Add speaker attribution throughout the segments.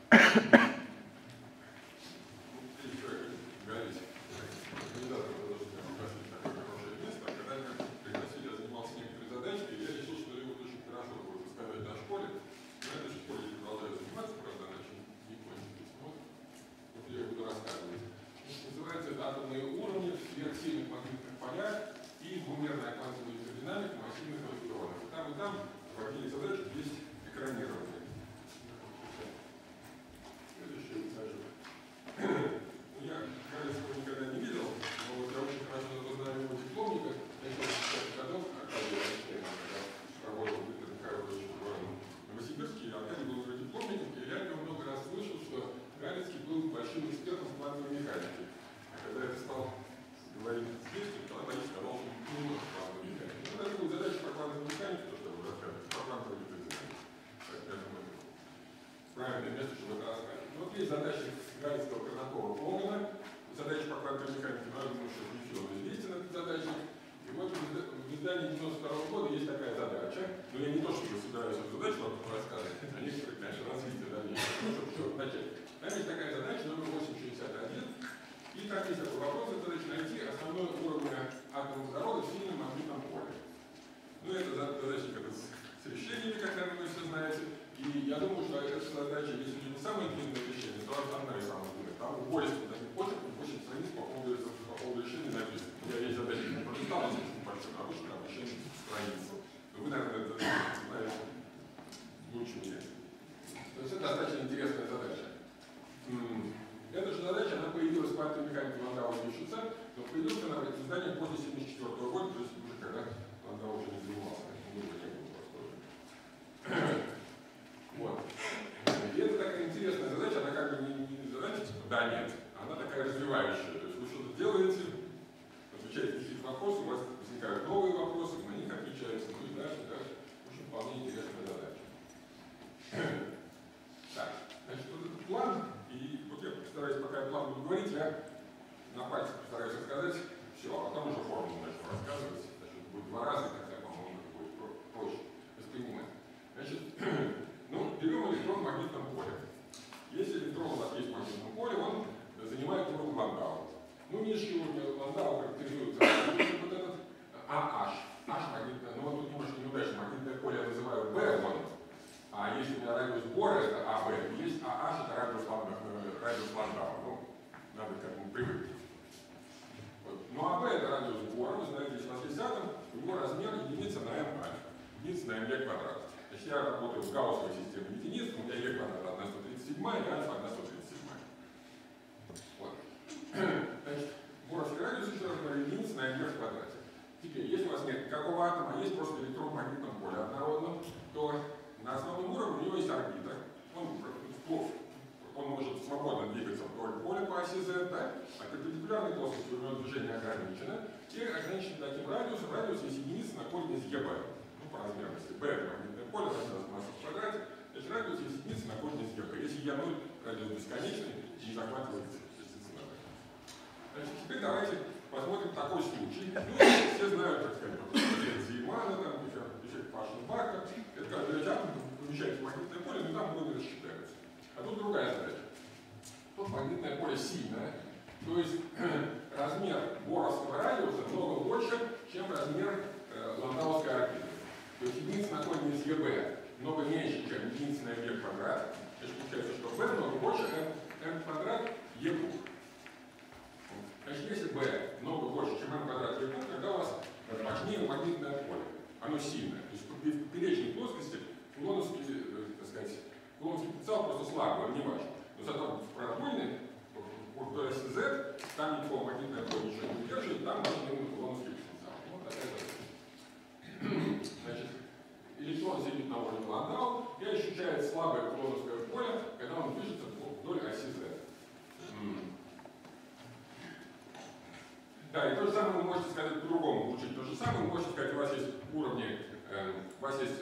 Speaker 1: Да, и то же самое вы можете сказать по-другому, получить то же самое. Вы можете сказать, у вас есть уровни, у вас есть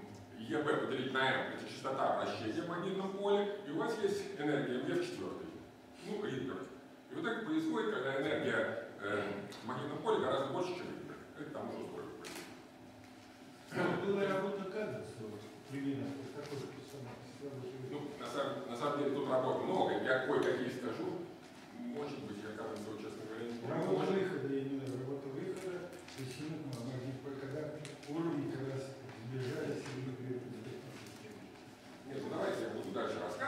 Speaker 1: ЕБ поделить на М, это частота вращения в магнитном поле, и у вас есть энергия М в четвертой, ну, Ридберг. И вот так происходит, когда энергия в магнитном поле гораздо больше, чем Ридберг. Это там уже ускорено.
Speaker 2: Была работа Каденса, примерно, такой же
Speaker 1: ну, на самом деле,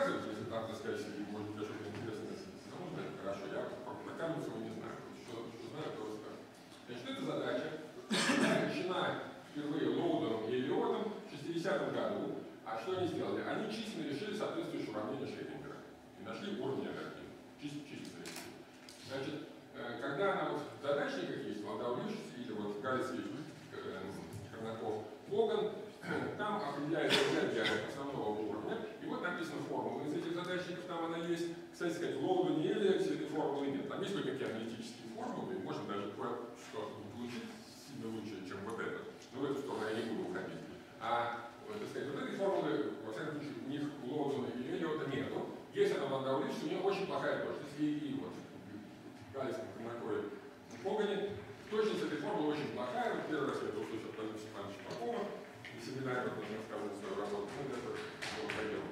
Speaker 1: рассказывать, если там, так сказать, может быть, что-то интересное нужно, это хорошо. Я на камеру всего не знаю. Что знаю, то расскажу. Значит, эта задача решена впервые Лоуденом и Эллиотом в 60-м году. А что они сделали? Они численно решили соответствующее уравнение Шрёдингера и нашли уровень энергии. Численно решили. Значит, когда на вот задачниках есть Ландау-Лишец или вот Гальцев, Корнаков, Коган, там определяется энергия основного уровня. И вот написана формула из этих задачников, там она есть. Кстати сказать, в Лоудене и Эллиоте этой формулы нет. Там есть кое-какие аналитические формулы, и можно даже кое-что получить сильно лучше, чем вот это. Но в эту сторону я не буду уходить. Так сказать, вот этой формулы, во всяком случае, у них у Лоудена и Эллиота нету. Есть она в Ландау-Лишце, у нее очень плохая точность. И вот в Гальцевом, Корнакове, Когане точность этой формулы очень плохая. Вот первый раз я это услышал от Владимира Степановича Попова. На семинаре он рассказывал свою работу. Ну, это было пойдем.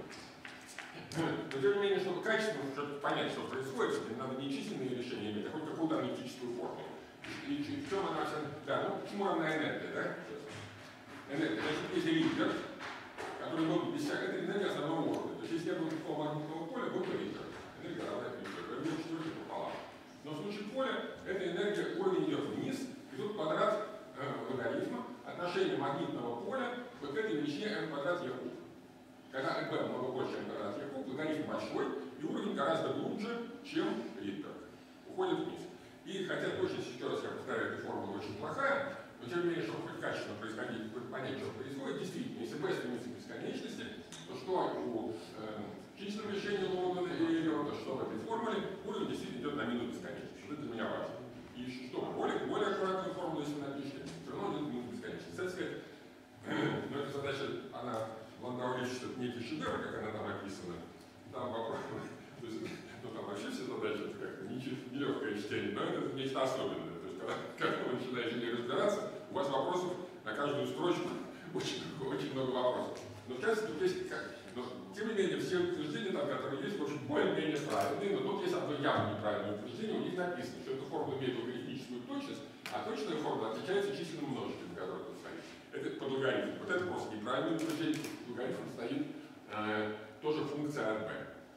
Speaker 1: Но тем не менее, чтобы качественно чтобы понять, что происходит, надо не численные решения иметь, а хоть какую-то аналитическую формулу. И в чем она вся... Да, ну, почему равна энергия, да? Энергия. Значит, есть лидер, который был без всякой... Это энергия основного уровня. То есть, если я был такого магнитного поля, был бы лидер. Энергия равна лидеру. Это будет четвертый пополам. Но в случае поля, эта энергия, уровень идет вниз, и тут квадрат логарифма, отношение магнитного поля вот к этой величине m квадрат e куб. Когда m много больше m квадрат e куб, логарифм большой, и уровень гораздо глубже, чем лидер. Уходит вниз. И хотя точность, еще раз я повторяю, эта формула очень плохая, но тем не менее, чтобы хоть качественно происходить, хоть понять, что происходит, действительно, если b стремится к бесконечности, то что у численном решении Лоудена и Эллиота, что в этой формуле, уровень действительно идет на минус бесконечности. Это для меня важно. И что, более аккуратную формулу, если вы напишете, все равно идет минус бесконечности. Кстати сказать, но эта задача, она в Ландау-Лишце, это некий шедевр, как она там описана. Там вопрос, то есть, ну там вообще все задачи, это как-то нелегкое чтение, но это нечто особенное. То есть, когда вы начинаете в ней разбираться, у вас вопросов на каждую строчку очень много вопросов. Но в частности, тут есть как. Но, тем не менее, все утверждения, там, которые есть, в общем, более-менее правильные, но тут есть одно явно неправильное утверждение, у них написано, что эта формула имеет логарифмическую точность, а точная формула отличается численным множителем, которое тут стоит. Это под логарифмом. Вот это просто неправильное утверждение, логарифм стоит тоже функция от b.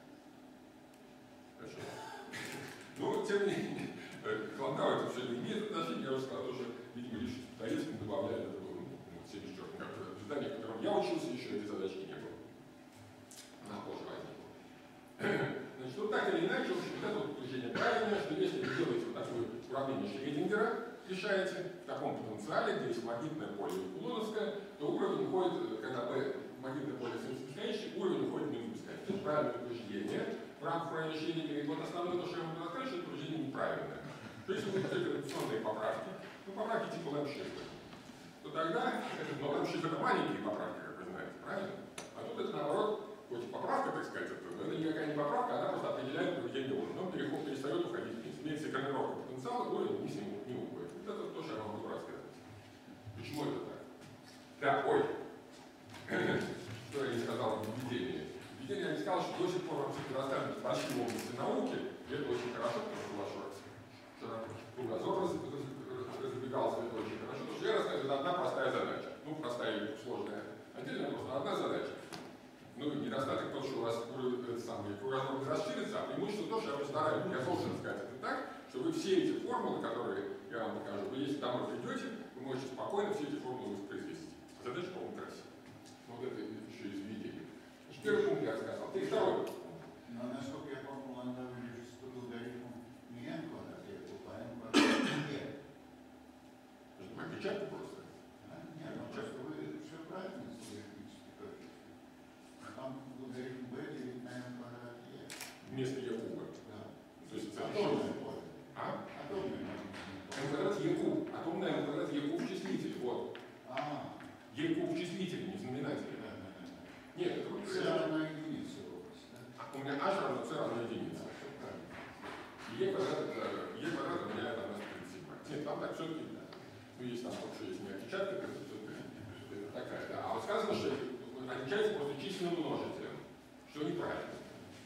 Speaker 1: Хорошо. Ну, тем не менее, к Ландау это все не имеет отношения, я уже сказал, что, видимо, лишь Достоевским добавляли, это было, все черт, в здании, в котором я учился, еще этой задачки не было. Она тоже возникла. Значит, вот так или иначе, в общем, вот это вот утверждение правильное, что если вы делаете вот такое уравнение Шрёдингера, решаете в таком потенциале, где есть магнитное поле и кулоновское, то уровень уходит, когда магнитное поле становится бесконечным, уровень уходит в минус бесконечность. Это правильное утверждение. В рамках уравнения Шрёдингера, и вот основное то, что я могу сказать, что это утверждение неправильное. То есть, если вы хотите редукционные поправки, ну, поправки типа Лэмшифта, то тогда, но Лэмшифт это маленькие поправки, как вы знаете, правильно? А тут это наоборот, хоть и поправка, так сказать, это никакая не поправка, она просто определяет поведение уровня. Он перестает уходить вниз. Имеется экранировка потенциала, уровень вниз не уходит. Вот это то, что я вам могу рассказать. Почему это так? Да, ой. Что я не сказал в введении. В введении я не сказал, что до сих пор вам все рассказывают большие области науки, и это очень хорошо, потому что ваш кругозор разбегался, это очень хорошо. Потому что я рассказываю, это одна простая задача. Ну, простая или сложная. Отдельно просто одна задача. Ну, недостаток тот, что у вас кругозор не расширится, а преимущество то, что я постараюсь, я должен сказать это так, что вы все эти формулы, которые я вам покажу, вы если домой придете, вы можете спокойно все эти формулы воспроизвести. Задача, по-моему, красивая. Вот это еще из введения. Первый пункт я рассказал. Ты второй.
Speaker 2: Но насколько я помню, Ландау Лишец под логарифмом не n квадрат, а n квадрат e.
Speaker 1: Отпечатку просто.
Speaker 2: Нет, ну просто вы все правильно с логарифмической точностью. А там логарифм b делить на n квадрат e.
Speaker 1: Вместо e куба.
Speaker 2: Да.
Speaker 1: То есть это
Speaker 2: атомное поле.
Speaker 1: А?
Speaker 2: Атомное магнитное поле.
Speaker 1: n квадрат e куб. Атомное n квадрат e куб в числителе. Вот. E куб в числителе, не в знаменателе. Нет, это вот
Speaker 2: c равно единице область, да?
Speaker 1: У меня h равно c равно единице. E квадрат у меня это 37. Нет, там так все-таки, да. Ну, есть там вообще, если не отпечатка, то это такая, да. А вот сказано, что отличается просто численным множителем, что неправильно.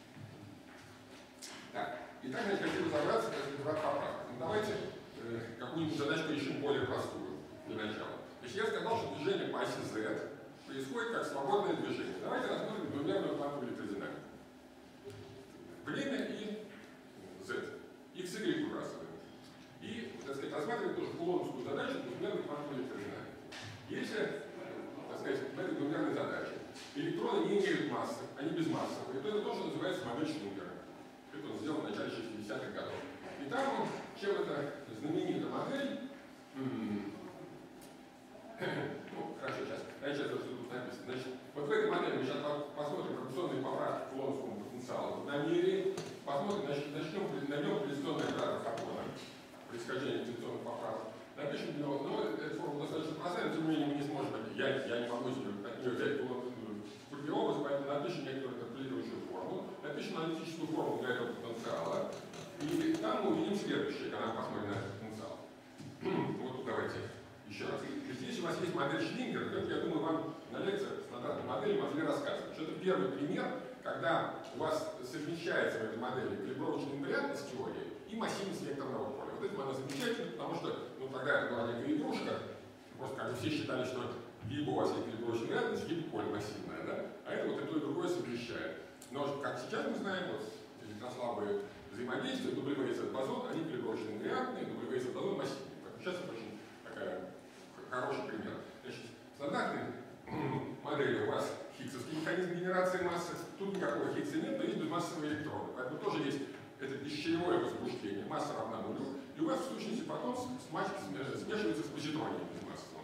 Speaker 1: Так, итак, я хочу разобраться, как разбирать поправки. Ну, давайте какую-нибудь задачку решим более простую для начала. Значит, я сказал, что движение по оси Z происходит как свободное движение. Давайте рассмотрим двумерную квантовую электродинамику. массовый. Это тоже называется модель Шлингера. Это он сделал в начале 60-х годов. И там, чем эта знаменитая модель, ну, хорошо, сейчас тут написано. Значит, вот в этой модели мы сейчас посмотрим гравитационные поправки к Кулоновскому потенциалу в намерении, посмотрим, начнем гравитационный оператор фотона, происхождение гравитационных поправок. Напишем для него, ну, эта формула достаточно простая, но тем не менее мы не сможем, я не могу от нее взять крупный образ, поэтому напишем некоторую интерполирующую формулу, напишем аналитическую формулу для этого потенциала, и там мы увидим следующее, когда мы посмотрим на этот потенциал. Вот тут давайте еще раз. Здесь у вас есть модель Шлингера, как я думаю, вам на лекциях стандартной модели могли рассказывать, что это первый пример, когда у вас совмещается в этой модели калибровочная инвариантность теории и массивность векторного поля. Вот это она замечательно, потому что ну, тогда это была некая игрушка, просто как бы все считали, что либо у вас есть калибровочная инвариантность, либо поле массивное, да? А это вот и то, и другое совмещает. Но как сейчас мы знаем, вот электрослабые взаимодействия, WZ бозон, они калибровочно инвариантные, WZ бозон массивные. Сейчас это очень такая хороший пример. Значит, в стандартной модели у вас хиггсовский механизм генерации массы, тут никакого хиггса нет, но есть безмассовые электроны. Поэтому тоже есть это бесчелевое возбуждение, масса равна нулю, и у вас в сущности фотон смешивается с позитронием безмассовым.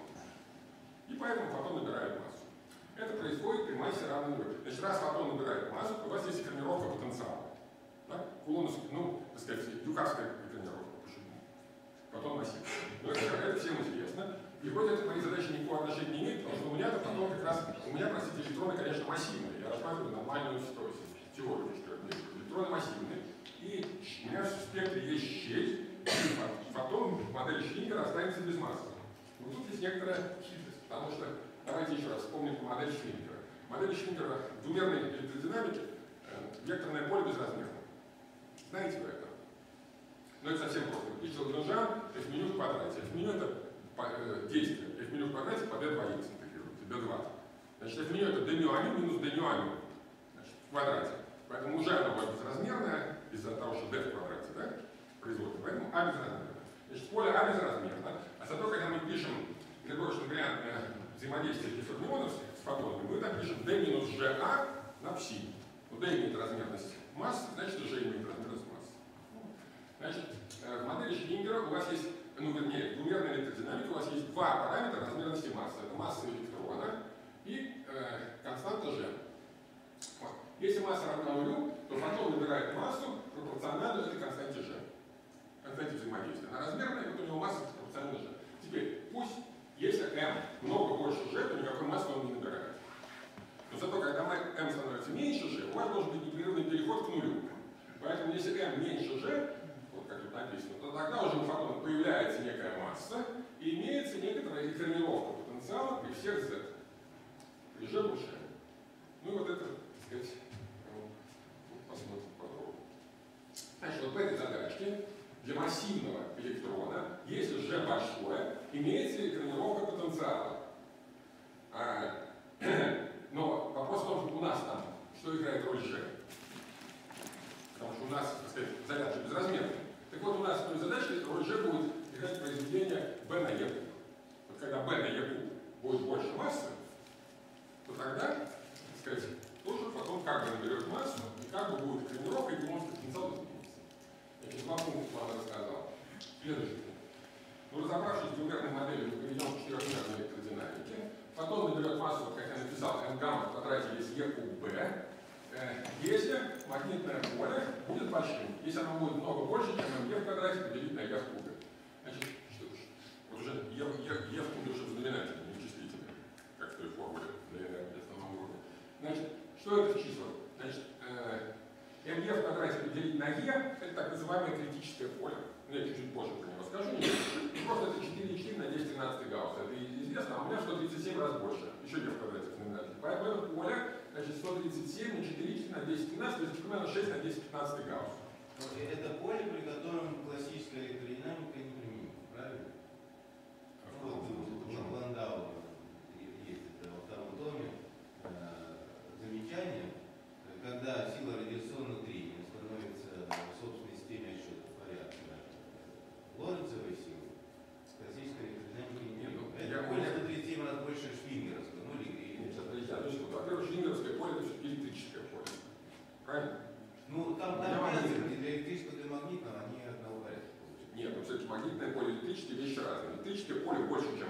Speaker 1: И поэтому фотон набирает массу. Это происходит при массе равной нулю. Значит, раз фотон набирает массу, у вас есть экранировка потенциала. Да? Кулоновский, ну, так сказать, юкарская экранировка, почему? Фотон массив. Но это всем известно. И хоть это к моей задаче никакого отношения не имеет, потому что у меня-то фотон как раз, у меня, простите, электроны, конечно, массивные. Я рассматриваю нормальную теорию, что электроны массивные. И у меня в спектре есть щель, и фотон в модели Шлингера останется без массы. Но тут есть некоторая хитрость, потому что, давайте еще раз вспомним модель Шлингера. Модель Шлингера в двумерной электродинамике векторное поле безразмерно. Знаете вы это? Но это совсем просто. Пишет Лагранжан, f меню в квадрате. F меню это действие. F меню в квадрате по d двоится интегрируется, d2. Значит, f меню это d μ амин минус d μ амин. Значит, в квадрате. Поэтому уже оно будет безразмерное из-за того, что d в квадрате, да, производится. Поэтому а безразмерно. Значит, поле а безразмерно. А зато, когда мы пишем калибровочный вариант взаимодействия фермионов с фотонами, мы там пишем d минус ga на пси. Ну, d имеет размерность массы, значит, g имеет размерность массы. Значит, в модели Шлингера у вас есть, ну, вернее, в двумерной электродинамике у вас есть два параметра размерности массы. Это масса электрона и константа g. Вот. Если масса равна нулю, то фотон набирает массу пропорциональную этой константе g. Константе взаимодействия. Она размерная, вот у него масса пропорциональна g. Теперь, пусть, если m много больше g, то никакой массы он не набирает. Но зато, когда m становится меньше g, у вас должен быть непрерывный переход к нулю. Поэтому, если m меньше g, вот как тут написано, то тогда уже у фотона появляется некая масса и имеется некоторая экранировка потенциала при всех z. При g больше m. Ну и вот это, так сказать, посмотрим подробно. Значит, вот в этой задачке для массивного электрона, если g большое, имеется экранировка потенциала. Но вопрос в том, что у нас там, что играет роль g. Потому что у нас, так сказать, заряд же безразмерный. Так вот, у нас в той задаче роль g будет играть произведение b на e. Вот когда b на e будет больше массы, то тогда, так сказать, тоже фотон как бы наберет массу, и как бы будет тренировка, и может потенциал измениться. Значит, два пункта вам рассказал. Следующий пункт. Ну, разобравшись в двумерной модели, мы перейдем к четырехмерной электродинамике. Фотон наберет массу, как я написал, n гамма в квадрате есть e куб b, если магнитное поле будет большим. Если оно будет много больше, чем m в квадрате поделить на e в кубе. Значит, что вот уже e в кубе уже в знаменателе, не в числителе, как в той формуле для энергии основного уровня. Значит, что это число? Значит, me в квадрате поделить на e, это так называемое критическое поле. Ну, я чуть-чуть позже про него скажу. Просто это 4,4 на 10 13 гаусс. Это известно, а у меня 137 раз больше. Еще e в квадрате в знаменателе. Поэтому это поле, значит, 137 на 4 на 10 13, то есть примерно 6 на 10 15 гаусс.
Speaker 3: Это поле, при котором классическая электродинамика не применима, правильно? Вот у Ландау есть это во втором томе замечание, когда сила радиационного трения становится в собственной системе отсчета порядка Лоренцевой силы, классической электродинамики не применима. Это поле 137 раз больше Швингеровского, ну или...
Speaker 1: Во-первых, швингеровское поле это все-таки электрическое поле. Правильно?
Speaker 3: Ну, там
Speaker 1: Я могу-
Speaker 3: принципы для электрического, для магнитного, они одного порядка получаются.
Speaker 1: Нет, ну все-таки магнитное поле и электрическое вещи разные. Электрическое поле больше, чем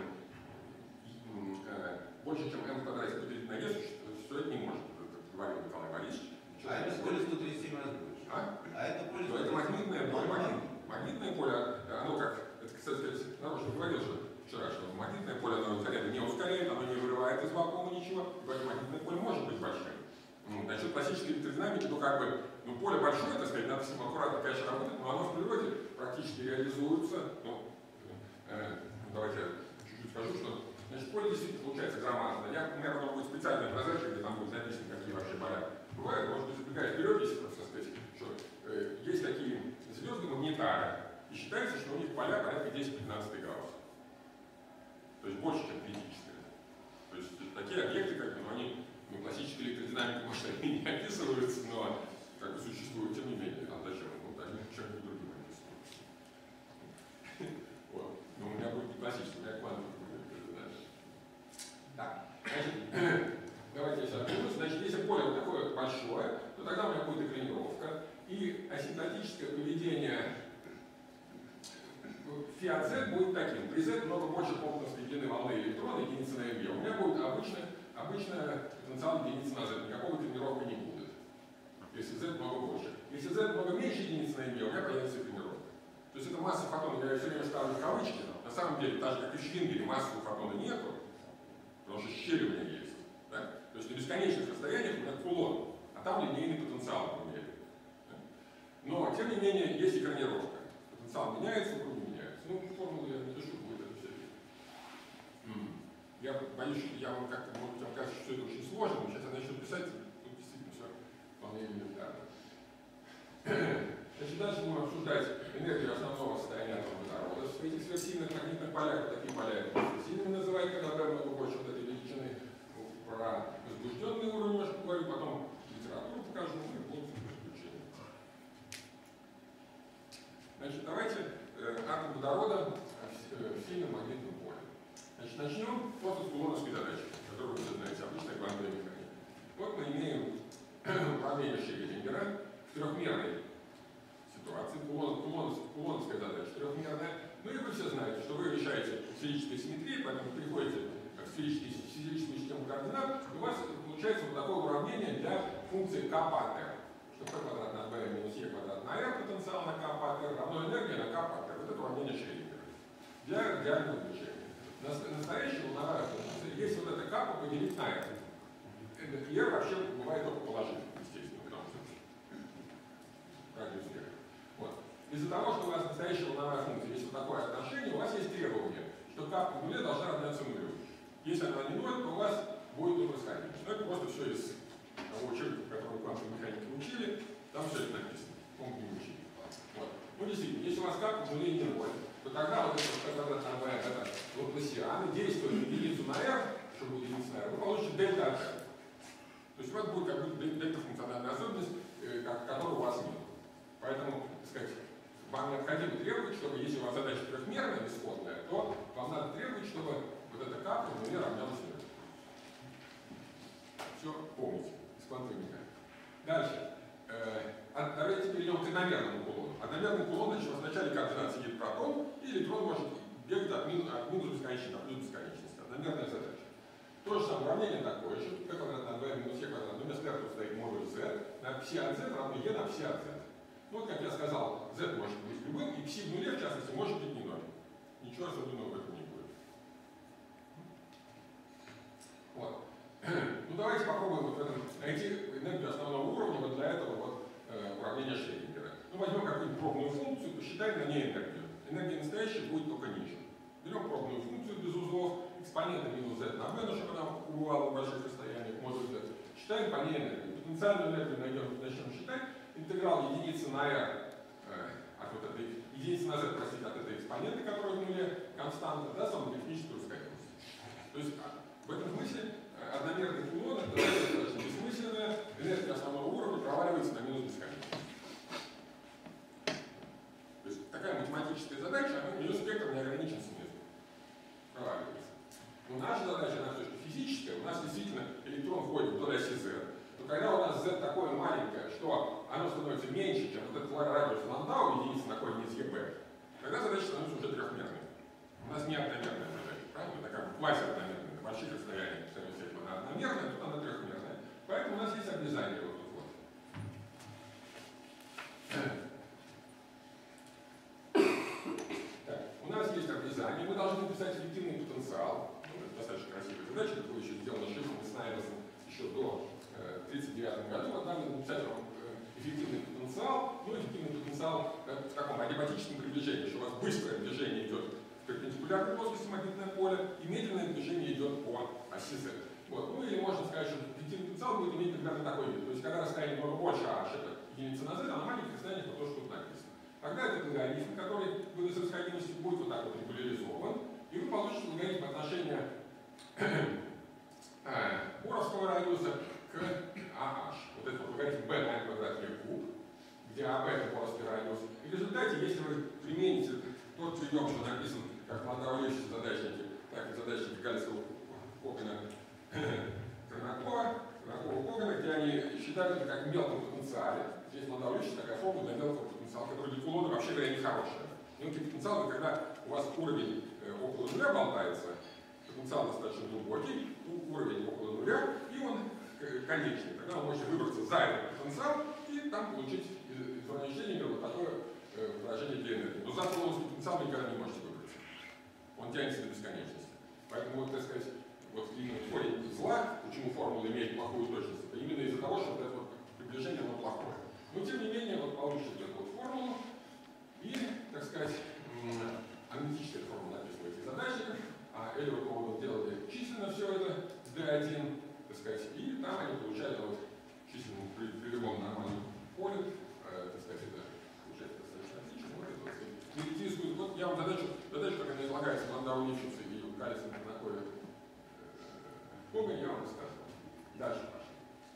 Speaker 1: m в квадрате поделить на e, существовать не может, как говорил Николай Борисович.
Speaker 3: А это поле 137 раз больше.
Speaker 1: А
Speaker 3: Это поле
Speaker 1: но это
Speaker 3: 137.
Speaker 1: магнитное поле. Магнитное поле, оно как, это, кстати, нарочно говорил же вчера, что магнитное поле, оно заряда не ускоряет, оно не вырывает из вакуума ничего, поэтому магнитное поле может быть большим. Насчет классической электродинамики, ну как бы, ну поле большое, так сказать, надо с ним аккуратно, конечно, работать, но оно в природе практически реализуется. Давайте я чуть-чуть скажу, что значит, поле действительно получается громадное. Я, например, оно будет специальная прозрачка, где там будет написано, какие вообще поля бывают. Может быть, забегая вперед, если просто сказать, что есть такие звезды магнитары, и считается, что у них поля порядка 10-15 градусов. То есть больше, чем критические. То есть такие объекты, как бы, они, классической электродинамикой, может, они не описываются, но как бы существуют, тем не менее. А зачем? Вот они чем-нибудь другим описывают. Вот. Но у меня будет не классический, у меня квантовый будет электродинамика. Так, значит, давайте я сейчас вернусь. Значит, если поле вот такое большое, то тогда у меня будет экранировка. И асимптотическое поведение фиат z будет таким. При z много больше комнатной длины волны электрона, единицы на MV. У меня будет обычная потенциал единицы на z. Никакого тренировки не будет. Если z много больше. Если z много меньше единицы на MV, у меня появится тренировка. То есть это масса фотона, я все время ставлю в кавычки, но на самом деле, так же как и в Швингере, массы фотона нету, потому что щель у меня есть. Да? То есть на бесконечных расстояниях у меня кулон, а там линейный потенциал у меня. Но, тем не менее, есть экранировка. Потенциал меняется, уровень меняется. Ну, формулу я не пишу, будет это все видно. Я боюсь, что я вам как-то, может быть, вам кажется, что это очень сложно, но сейчас я начну писать, тут действительно все вполне элементарно. Значит, дальше будем обсуждать энергию основного состояния атома водорода. В этих сверхсильных магнитных полях, такие поля сильными называют, когда B много больше вот этой величины. Про возбужденный уровень немножко поговорю, потом литературу покажу, и будут заключения. Значит, давайте атом водорода в сильном магнитном поле. Значит, начнем просто с кулоновской задачи, которую вы все знаете, обычная квантовая механика. Вот мы имеем уравнение Шрёдингера в трехмерной ситуации, кулоновская задача трехмерная. Ну и вы все знаете, что вы решаете сферической симметрии, поэтому переходите к физическую систему координат, и у вас получается вот такое уравнение для функции k по r. Что p квадрат на b минус e квадрат на r потенциал на k по r равно энергия на k по r. Вот это уравнение Шрёдингера для радиального движения. Настоящая волновая функция, если вот это k поделить на r. И r вообще бывает только положительным, естественно, потому что радиус r. Вот. Из-за того, что у вас настоящая волновая функция, есть вот такое отношение, у вас есть требование, что k по нуле должна равняться нулю. Если она не ноль, то у вас будет нуль расходимость. Но это просто все из того учебника, который вы квантовой механике учили, там все это написано. Помните, не учили. Вот. Ну, действительно, если у вас k по нуле не ноль, то тогда вот это квадрат на b, это лапласианы, действует единицу на r, что будет единица на r, вы получите дельта от r. То есть у вас будет как будто дельта-функциональная особенность, которой у вас нет. Поэтому, так сказать, вам необходимо требовать, чтобы если у вас задача трехмерная, бесходная, то вам надо требовать, чтобы вот эта k по нуле равнялась нулю. Все помните, из квантовой механики. Дальше. Давайте перейдем к одномерному кулону. Одномерный кулон, значит, у вас в начале координат сидит протон, и электрон может бегать от минус бесконечности до плюс бесконечности. Одномерная задача. То же самое уравнение такое же. p квадрат на b минус e квадрат. Но вместо r тут стоит модуль z. На пси от z равно e на пси от z. Ну, вот как я сказал, z может быть любым, и пси в нуле, в частности, может быть не ноль. Ничего особенного в этом не будет. Вот. Ну, давайте попробуем вот в этом найти энергию основного уровня вот для этого вот уравнения Шрёдингера. Ну, возьмем какую-нибудь пробную функцию, посчитаем на ней энергию. Энергия настоящая будет только ниже. Берем пробную функцию без узлов, экспонента минус z на b, но чтобы она убывала в больших расстояниях, модуль z. Считаем по ней энергию. Потенциальную энергию начнем считать. Интеграл единицы на r от вот этой, единицы на z, простите, от этой экспоненты, которая в нуле константа, даст вам логарифмическую расходимость. То есть в этом смысле одномерный кулон это достаточно бессмысленная, энергия основного уровня проваливается на минус бесконечность. То есть такая математическая задача, у нее спектр не ограничен снизу. Проваливается. Но наша задача, она все-таки физическая, у нас действительно электрон входит вдоль оси z. Но когда у нас z такое маленькое, что оно становится меньше, чем вот этот радиус Ландау, единица на корень из ЕБ, тогда задача становится уже трехмерной. У нас не одномерная задача, правильно? Это как бы квази-одномерная. На больших расстояниях, скорее всего, она одномерная, тут она трехмерная. Поэтому у нас есть обрезание вот тут вот. Так, у нас есть обрезание, мы должны написать эффективный потенциал. Ну, это достаточно красивая задача, это было еще сделано Шифом и Снайдерсом еще до 1939 году. Вот надо написать эффективный потенциал. Ну, эффективный потенциал в таком адиабатическом приближении, что у вас быстрое движение идет в перпендикулярной плоскости магнитное поле, и медленное движение идет по оси Z. Вот. Ну или можно сказать, что эффективный потенциал будет иметь примерно такой вид. То есть, когда расстояние немного больше h, это единица на z, а на маленьких расстояниях вот то, что тут написано. Тогда этот логарифм, который будет с расходимостью, будет вот так вот регуляризован, и вы получите логарифм отношения Боровского радиуса к AH. Вот этот логарифм b на n квадрат e куб, где AB это Боровский радиус. И в результате, если вы примените тот прием, что написан как в Ландау-Лейбнице задачники, так и задачники Гальского Когана Когана, где они считают это как в мелком потенциале. Здесь в Ландау-Лейбнице такая формула для мелкого потенциала, который для кулона вообще говоря нехорошая. Мелкий потенциал это когда у вас уровень около нуля болтается, потенциал достаточно глубокий, уровень около нуля, и он конечный. Тогда вы можете выбраться за этот потенциал и там получить из уравнения вот такое выражение для энергии. Но за кулоновский потенциал вы никогда не можете выбраться. Он тянется до бесконечности. Поэтому, вот, так сказать, вот именно корень зла, почему формула имеет плохую точность, это именно из-за того, что вот это вот приближение оно плохое. Но тем не менее, вот получите эту вот формулу, и, так сказать, аналитическая формула написана в этих задачниках, а Эллиот и Оуэн делали численно все это с D1, так сказать, и там они получали вот численным при любом нормальном поле, так сказать, это получается достаточно отлично. Вот это вот теоретизирует. Вот я вам задачу, как она излагается в Ландау-Лейбнице и в Гальском Когане, я вам рассказывал. Дальше пошли.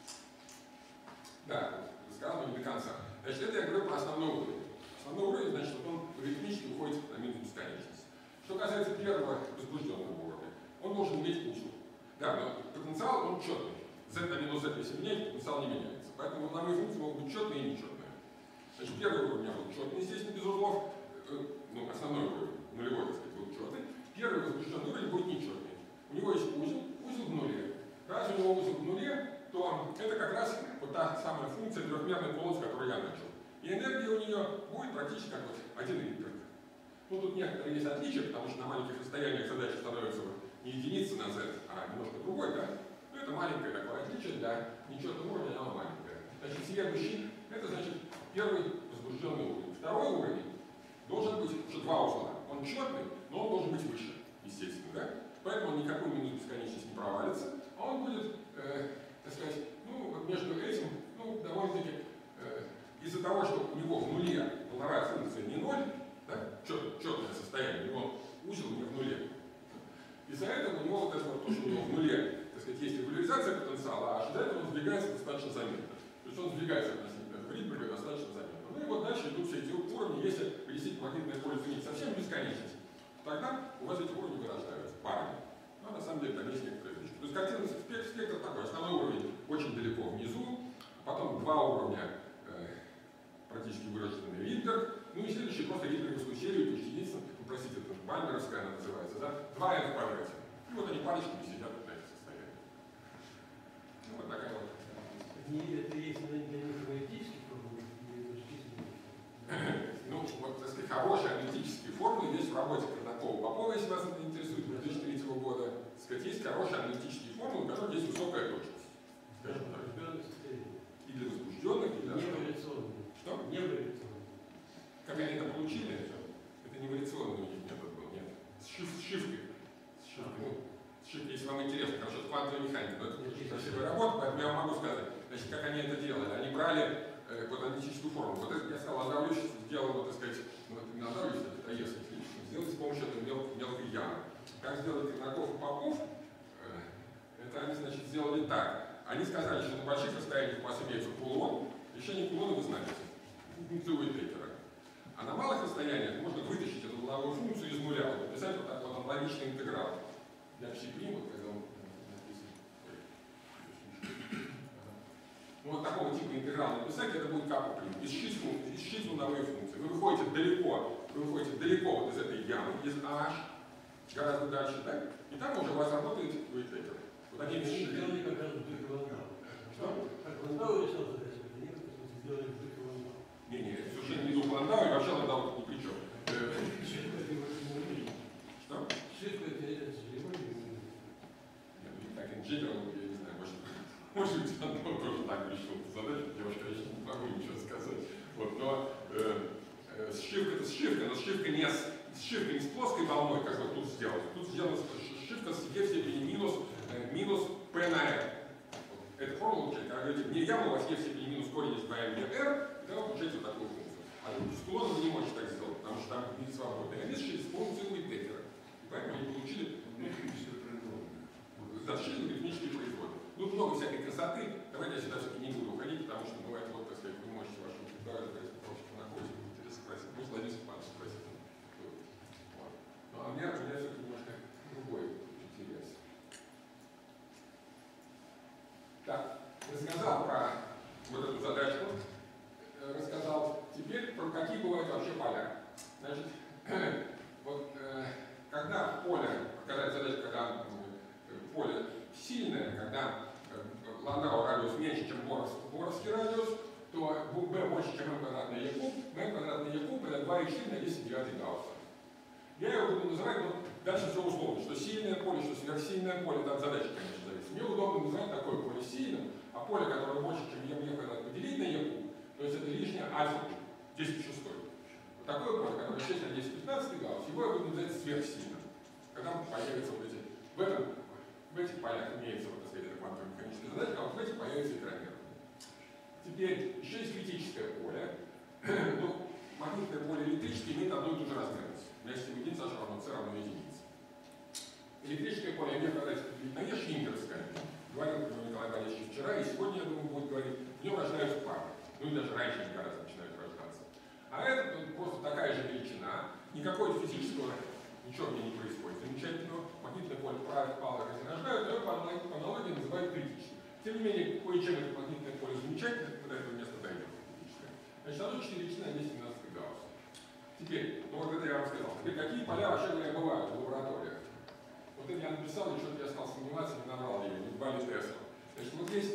Speaker 1: Да, рассказал, но не до конца. Значит, это я говорю про основной уровень. Основной уровень, значит, вот он логарифмически уходит на минус бесконечности. Что касается первого возбужденного уровня, он должен иметь узел. Да, но потенциал, он четный. Z на минус Z, если меняется, потенциал не меняется. Поэтому угловые функции могут быть четные и нечетные. Значит, первый уровень у меня был четный, естественно, без узлов. Ну, основной уровень, нулевой, так сказать, будет четный. Первый возбужденный уровень будет нечетный. У него есть узел в нуле. Раз у него узел в нуле, то это как раз вот та самая функция трехмерной полосы, которую я начал. И энергия у нее будет практически как вот один электрон. Ну, тут некоторые есть отличия, потому что на маленьких расстояниях задача становится вот не единица на z, а немножко другой, да? Но это маленькое такое отличие для нечетного уровня, оно маленькое. Значит, следующий, это значит первый возбужденный уровень. Второй уровень должен быть уже два узла. Он четный, но он должен быть выше, естественно, да? Поэтому он никакую минус бесконечность не провалится, а он будет, так сказать, ну, вот между этим, ну, довольно-таки, из-за того, что у него в нуле половая функция не ноль, да, четное состояние, у него узел не в нуле. Из-за этого у него вот это вот, то, что у него в нуле, так сказать, есть регуляризация потенциала, а ожидает он сдвигается достаточно заметно. То есть он сдвигается относительно Ридберга достаточно заметно. Ну и вот дальше идут все эти уровни, если пересечь магнитное поле изменить совсем бесконечность, тогда у вас эти уровни вырождаются парами. Но на самом деле там есть некоторые отличия. То есть картинный спектр такой. Основной уровень очень далеко внизу, потом два уровня практически вырожденный Ридберг, ну и следующий просто Ридберговскую серию, то есть единица, ну, простите, это Бальмеровская она называется, да, 2n в квадрате. И вот они парочками сидят вот на этих состояниях. Ну вот такая вот.
Speaker 4: Это есть для них аналитические формулы или численные?
Speaker 1: Ну, вот, так сказать, хорошие аналитические формулы есть в работе Кондакова-Попова, если вас это интересует, 2003 года. Так сказать, есть хорошие аналитические формулы, у которых есть высокая точность. Скажем так. И для возбужденных, и для
Speaker 4: невариационных.
Speaker 1: Что?
Speaker 4: Невариационных.
Speaker 1: Как они это получили? Это не вариационный у них метод был, нет. С шифрой. Ну, если вам интересно, потому что это квантовая механика, но это очень красивая работа, поэтому я вам могу сказать, значит, как они это делали. Они брали вот аналитическую формулу. Вот это, я сказал, Ландау-Лейбниц сделал, вот, так сказать, вот Ландау-Лейбниц, это Таевский отлично, сделали с помощью этой мелкой ямы. Как сделали Игнаков и Попов, это они, значит, сделали так. Они сказали, что на больших расстояниях у вас имеется кулон, решение кулона вы знаете, функцию Тейкера. А на малых расстояниях можно вытащить эту угловую функцию из нуля, вот написать вот так вот аналогичный интеграл. Для пси-прим, вот когда он написан. Ну, вот такого типа интеграл написать, Представьте, это будет как исчислить волновые функции. Вы выходите далеко вот из этой ямы, из AH, гораздо дальше, да? И там уже у вас работает вейтлейкер. Вот они
Speaker 4: сделали как раз вдруг Ландау.
Speaker 1: Что?
Speaker 4: Как Ландау решил задачу, это нет, потому что сделали вдруг Ландау.
Speaker 1: Не, это совершенно не дух Ландау, и вообще Ландау тут ни при чем. Что?
Speaker 4: Шифр это живой или
Speaker 1: Нет, так инженер, я не знаю, может быть, Ландау тоже так решил эту задачу, я уж, конечно, не могу ничего сказать. Вот, но сшивка это сшивка, но сшивка не с плоской волной, как вот тут сделано. Тут сделана сшивка с e в степени минус p на r. Это формула, когда говорите, вне ямы у вас e в степени минус корень из 2m где r, тогда вы получаете вот такую функцию. А с кулоном вы не можете так сделать, потому что там не свободно. И они сшили с функцией Уитбекера. И поэтому они получили технические производные. Тут много всякой красоты. Давайте я сюда все-таки не буду уходить, потому что бывает, вот, так сказать, вы можете вашу преподавателя на козе интересно спросить. Пусть Владимир Степанович спросит. Вот. Ну, а у меня все-таки немножко другой интерес. Так, рассказал про вот эту задачку. Рассказал. Теперь про какие бывают вообще поля. Значит, вот когда поле, показать задачу, когда поле сильное, когда Ландау радиус меньше, чем Боровский радиус, то b больше, чем m квадратный e куб, m квадратный e куб это 2,4 на 10 9 Гаусса. Я его буду называть, но дальше все условно, что сильное поле, что сверхсильное поле, это от задачи, конечно, зависит. Мне удобно называть такое поле сильным, а поле, которое больше, чем e квадрат поделить на e куб, то есть это лишнее альфа куб, 10 в 6. Вот такое поле, которое 6 на 10 15 Гаусс, его я буду называть сверхсильным. Когда появятся вот эти, в этих полях имеется, вот, так сказать, это квантовая механическая задача, а вот в этих появится экранер. Теперь еще есть критическое поле. Ну, магнитное поле электрическое имеет одну и ту же размерность. Вместе единица h равно c равно единице. Электрическое поле имеет, конечно, швингерское. Говорил Николай Валерьевич вчера, и сегодня, я думаю, будет говорить, в нем рождаются пары. Ну и даже раньше они гораздо начинают рождаться. А это просто такая же величина, никакого физического ничего в ней не происходит. Замечательно, магнитное поле пары не рождают, но его по аналогии называют критическим. Тем не менее, кое-чем это магнитное поле замечательно, куда это место дойдет. Значит, оно 4 на 10 12 Гаусс. Теперь, ну вот это я вам сказал. Теперь, какие поля вообще говоря бывают в лабораториях? Вот это я написал, и что-то я стал сомневаться, не набрал ее, не дбали Тесла. Значит, вот здесь...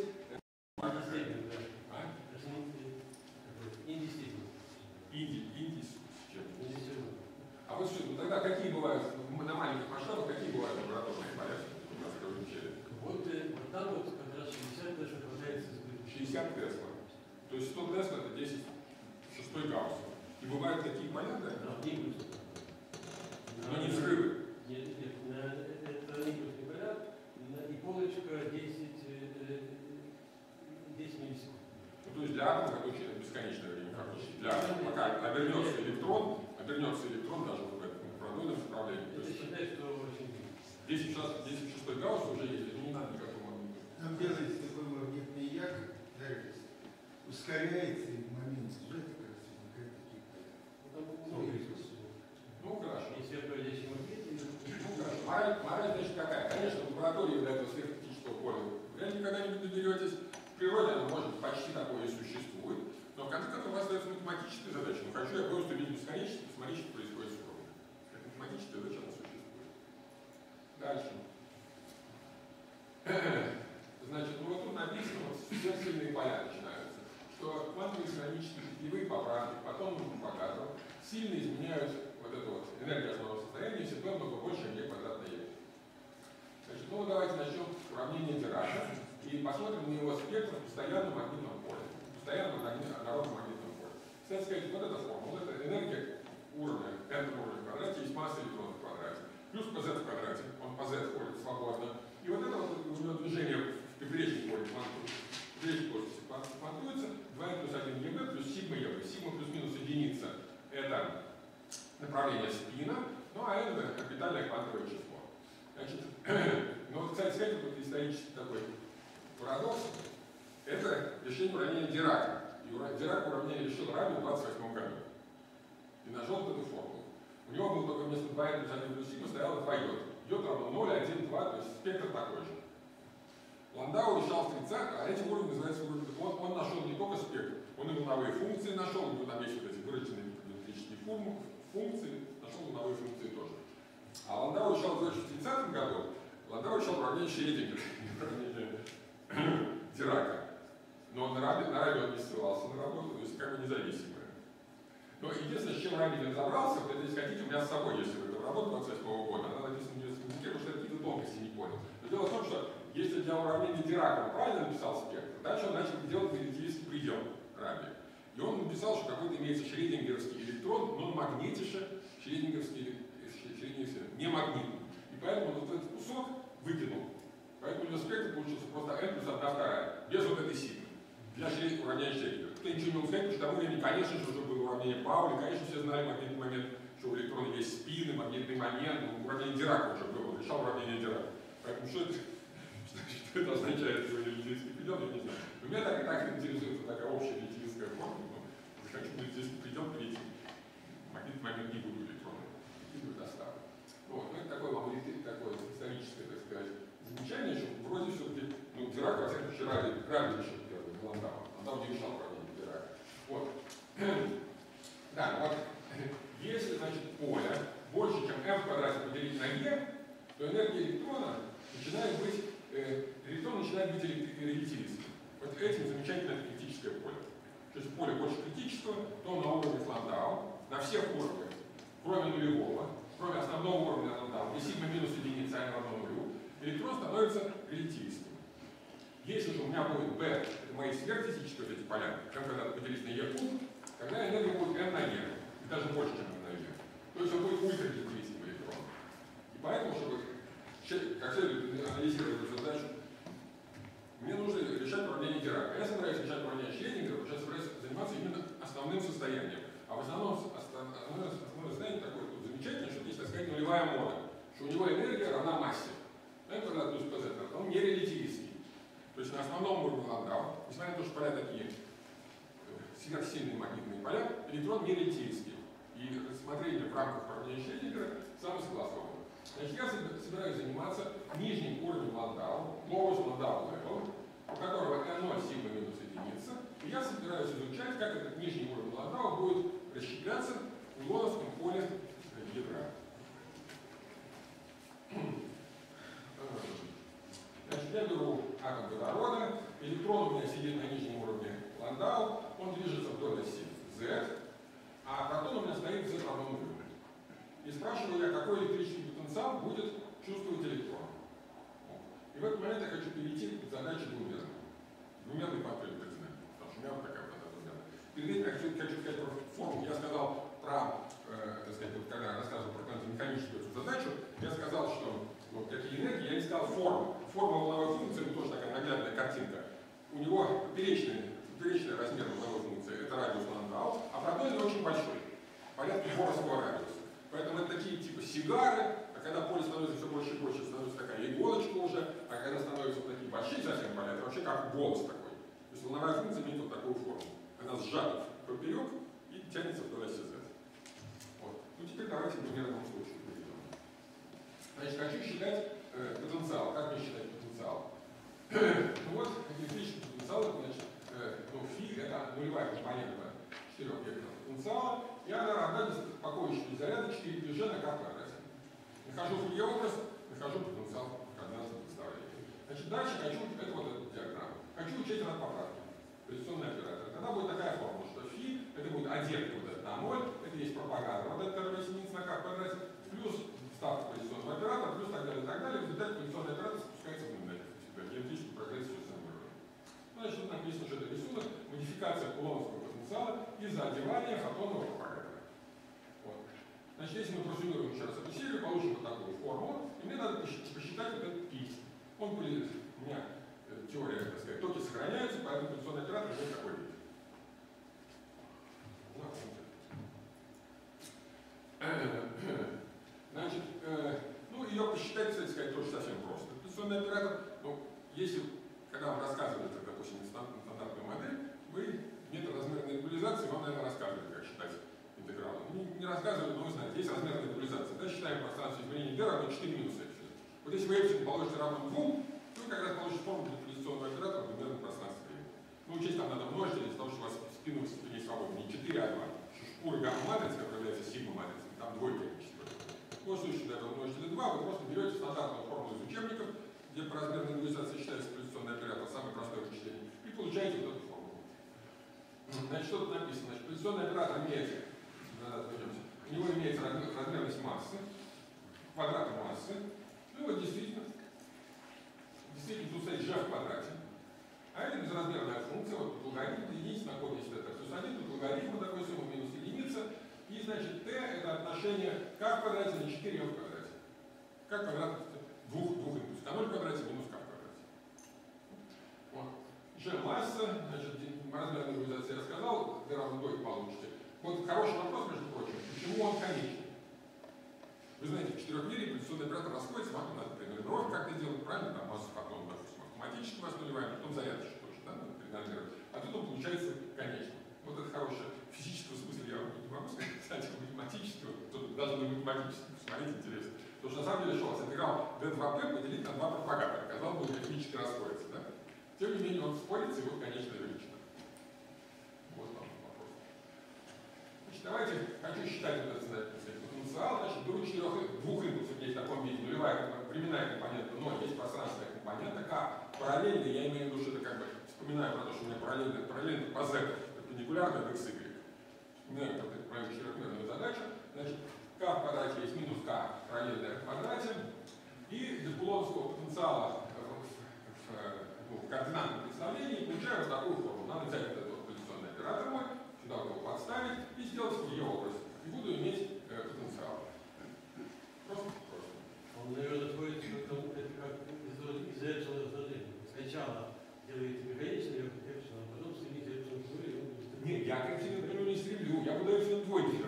Speaker 1: Индис с чем? А вот что, ну тогда какие бывают, на маленьких масштабах, какие бывают лабораторные поля?
Speaker 4: Вот там вот как раз 60 Тесла хватается.
Speaker 1: 60 Тесла. То есть 100 Тесла это 10 в 6 Гаусс. И бывают такие поля, да?
Speaker 4: Да, импульсы.
Speaker 1: Но не взрывы.
Speaker 4: Нет, это импульсный поля, и полочка 10 миллисекунд.
Speaker 1: Ну, то есть для атома это очень бесконечное время, фактически. Для атома, пока обернется электрон даже в этом продольном направлении.
Speaker 4: Это считает, что очень
Speaker 1: 10 в 6 Гаусс уже есть, не надо никакого магнита.
Speaker 2: Там делается такой магнитный як, ускоряется и в момент сжатия, как возникает такие поля.
Speaker 1: Ну, хорошо.
Speaker 4: И сверхпроводящий магнит.
Speaker 1: Ну, хорошо. Мораль, значит, какая? Конечно, в лаборатории для этого сверхкритического поля вы никогда не доберетесь. В природе оно может почти такое и существует. Но в конце концов у вас остается математическая задача. Ну, хочу я просто увидеть бесконечность, посмотреть, что происходит с кровью. Это математическая задача, она существует. Дальше. Значит, ну вот тут написано, вот сверхсильные поля начинаются, что квантовые хронические путевые поправки, потом показывал, сильно изменяют вот эту вот энергию основного состояния, если b много больше, чем e квадратное e. Значит, ну давайте начнем с уравнения Дирака и посмотрим на его спектр в постоянном магнитном поле. Постоянном однородном магнитном поле. Кстати сказать, вот эта формула, это энергия уровня, n уровня в квадрате, есть масса электронов в квадрате. Плюс по z в квадрате, он по z ходит свободно. И вот это вот у него движение в поперечном поле квантуется. В поперечной плоскости квантуется 2n плюс 1 eb плюс сигма eb. Сигма плюс-минус единица это направление спина, ну а n это орбитальное квантовое число. Значит, ну вот, кстати сказать, вот исторический такой парадокс, это решение уравнения Дирака. И Дирак уравнение решил Раби в 28 году. И нашел вот эту формулу. У него было только вместо 2n плюс 1 плюс сигма стояло 2 йод. Йод равно 0, 1, 2, то есть спектр такой же. Ландау решал в 30, а эти уровни называются уровнями. Он нашел не только спектр, Он и волновые функции нашел, у него там есть вот эти выращенные электрические функции, нашел волновые функции тоже. А Ландау решал в 1930 году, Ландау решал уравнение Шрёдингера, уравнение Дирака. Но на Раби он не ссылался на работу, то есть как бы независимое. Но единственное, с чем Раби не разобрался, вот это, если хотите, у меня с собой есть эта работа 28 года, она написана в немецком языке, потому что я какие-то тонкости не понял. Но дело в том, что если для уравнения Дирака он правильно написал спектр, дальше он начал делать релятивистский предел Раби. И он написал, что какой-то имеется шрёдингеровский электрон, но магнитише шрёдингеровский не магнитный. И поэтому он вот этот кусок выкинул. Поэтому у него спектр получился просто n плюс 1/2, без вот этой сигмы. Для уравнения Шрёдингера. Кто ничего не мог сказать, потому что к тому времени, конечно же, уже было уравнение Паули, конечно, все знали магнитный момент, что у электрона есть спины, магнитный момент, уравнение Дирака уже было, он решал уравнение Дирака. Поэтому что это означает сегодня релятивистский предел, я не знаю. Но меня так и так интересует такая общая релятивистская формула, но хочу в релятивистский предел перейти. Магнитный момент не буду электрона, выкидывать оставлю. Вот, ну это такое историческое, так сказать, замечание, что вроде все-таки, ну, Дирак, во всяком случае, Раби решил первый, Ландау. Ландау не решал уравнение Дирака. Вот. Да, вот, если, значит, поле больше, чем m в квадрате поделить на e, то энергия электрона начинает быть релятивистским. Вот этим замечательно это критическое поле. То есть поле больше критического, то на уровне Ландау, на всех уровнях, кроме нулевого, кроме основного уровня Ландау, где сигма минус единица, а равно нулю, электрон становится релятивистским. Если же у меня будет B, это мои сверхфизические вот эти поля, m когда поделить на e куб, тогда энергия будет m на e, и даже больше, чем m на e. То есть он будет ультрарелятивистским электроном. И поэтому, чтобы как следует анализировать эту задачу, мне нужно решать уравнение Дирака. Я собираюсь решать уравнение Шрёдингера, потому что я собираюсь заниматься именно основным состоянием. А в основном основное состояние такое тут замечательное, что здесь, так сказать, нулевая мода, что у него энергия равна массе. m квадрат плюс pz, он не релятивистский. То есть на основном уровне Ландау, несмотря на то, что поля такие сверхсильные магнитные поля, электрон не релятивистский. И рассмотрение в рамках уравнения Шрёдингера самое согласованное. Значит, я собираюсь заниматься нижним уровнем Ландау, lowest Landau level, у которого n0 сигма минус единица, и я собираюсь изучать, как этот нижний уровень Ландау будет расщепляться в лоновском поле ядра. Значит, я беру атом водорода, электрон у меня сидит на нижнем уровне Ландау, он движется вдоль оси Z, а протон у меня стоит Z равно нулю. И спрашиваю я, какой электрический потенциал будет чувствовать электрон. И в этот момент я хочу перейти к задаче двумерной. Двумерный портрет, так сказать, потому что у меня вот такая вот она двумерная. Перед этим я хочу сказать про форму. Я сказал про, так сказать, вот когда я рассказывал про квантово-механическую эту задачу, я сказал, что вот какие энергии, я не сказал форму. Форма волновой функции, это тоже такая наглядная картинка. У него поперечный размер волновой функции, это радиус Ландау, а протон очень большой, порядка боровского радиуса. Поэтому это такие типа сигары, а когда поле становится все больше и больше, становится такая иголочка уже, а когда становятся вот такие большие совсем поля, это вообще как голос такой. То есть волновая функция имеет вот такую форму. Она сжата поперек и тянется вдоль оси Z. Вот. Ну теперь давайте в примерном случае приведем. Значит, хочу считать потенциал. Как мне считать потенциал? Ну вот, электрический потенциал, это значит, фи это нулевая компонента 4-векторного потенциала, и она равна покоящему заряда 4πg на k квадрате. Нахожу фурье-образ, нахожу потенциал в координатном представлении. Значит, дальше хочу, это вот эта диаграмма, хочу учесть ряд поправки. Позиционный оператор. Тогда будет такая формула, что фи, это будет 1 вот это на 0, это есть пропаганда, вот это первая единица на k квадрате, плюс ставка позиционного оператора, плюс так далее, в результате позиционный оператор спускается в номинальность. Геометрический прогресс все самое равно. Значит, тут написано, что это рисунок, модификация кулоновского потенциала из-за одевания фотонного пропагатора. Вот. Значит, если мы просуммируем еще раз эту серию, получим вот такую формулу, и мне надо посчитать вот этот пи. Он будет, у меня теория, так сказать, токи сохраняются, поэтому позиционный оператор будет такой вид. Значит, ну ее посчитать, кстати сказать, тоже совсем просто. Позиционный оператор, ну, если, когда вам рассказывали, как, допустим, стандартную модель, вы метод размерной регуляризации вам, наверное, рассказывали, как считать интегралы. Не рассказывали, но вы знаете, есть размерная регуляризация. Да, считаем пространство измерения d равно 4 минус эпсилон. Вот если вы эпсилон положите равно 2, вы как раз получите формулу для позиционного оператора в двумерном пространстве. Ну, учесть там надо множитель из-за того, что у вас спиновой степени свободы не 4, а 2. Шкура гамма-матрицы, которая является сигма-матрицей, там двойка количество. В любом случае, когда вы умножите 2, вы просто берете стандартную формулу из учебников, где по размерной индивидуализации считается позиционный оператор, самое простое вычисление, и получаете вот эту формулу. Значит, что тут написано? Значит, позиционный оператор имеется, у него имеется размерность массы, квадрата массы. Ну вот действительно тут стоит g в квадрате. А это безразмерная функция, вот логарифм единицы на код есть это плюс 1, тут логарифм такой суммы минус единица. И значит t это отношение k в квадрате на 4 в квадрате. K в квадрате двух импульсов. K0 в квадрате минус k в квадрате. Вот. G масса, значит, размерную индивидуализацию я сказал, d равно двойке получите. Вот хороший вопрос, между прочим, почему он конечный? Вы знаете, в четырехмерии позиционный оператор расходится, вам надо пrenumеровать, как это делать правильно, там массу фотонов, допустим, автоматически вознулеваем, потом заряд еще тоже, да, надо пrenumеровать. А тут он получается конечным. Вот это хорошее. В физическом смысле я вам не могу сказать, кстати, в математическом, даже на математическом, посмотрите, интересно. Потому что на самом деле, что у вас интеграл d2p поделить на 2 пропагатора, казалось бы, технически расходится, да? Тем не менее, он спорится, и вот конечная величина. Вот вам вопрос. Значит, давайте, хочу считать вот этот потенциал, значит, двух импульсов есть в таком виде, нулевая временная компонента, но есть пространственная компонента, к параллельно, я имею в виду, что это как бы, вспоминаю про то, что у меня параллельно по z, перпендикулярно от x, y. У меня вот это моя четырехмерная задача, значит, k в квадрате есть минус k параллельное в квадрате, и для кулоновского потенциала в координатном представлении получаю вот такую формулу. Надо взять вот этот позиционный оператор мой, сюда его подставить и сделать Фурье образ. И буду иметь потенциал. Просто.
Speaker 4: Он, наверное, сводится к тому, это как из-за этого раздражения. Сначала делаете механичный эпсилон, а потом стремите эпсилон к нулю, и он будет...
Speaker 1: Нет, я к эпсилон к нулю не стремлю, я буду эпсилон двойки.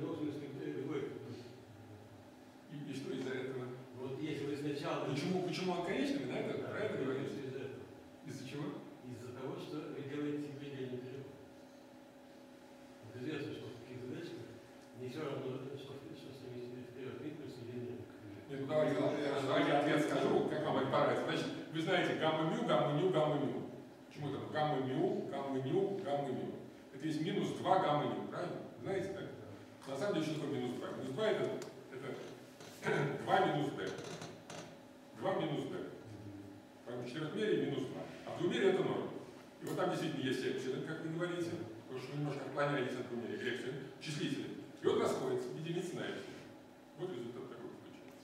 Speaker 1: И что из-за этого?
Speaker 4: Вот если вы сначала...
Speaker 1: Почему он конечный, да, это про это говорите? Из-за чего?
Speaker 4: Из-за того, что вы делаете введение перевода. Вот известно, что в таких задачках не все равно, что стремите вперед, импульс или нет.
Speaker 1: Нет, ну давайте ответ скажу, как вам это понравится. Значит, вы знаете гамма мю, гамма ню, гамма мю. Почему это гамма мю, гамма ню, гамма мю? Это есть минус 2 гамма ню, правильно? Знаете, так? На самом деле, что такое минус 2? Минус 2 это 2 минус d. 2 минус d. Поэтому в четырехмерии минус 2. А в двумерии это 0. И вот там действительно есть эпсилон, как вы говорите, потому что вы немножко отклоняетесь от двумерия, эпсилон, числитель. И он расходится, единица на эпсилон. Вот результат такой получается.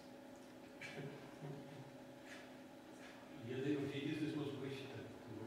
Speaker 4: Я даю единственный способ посчитать.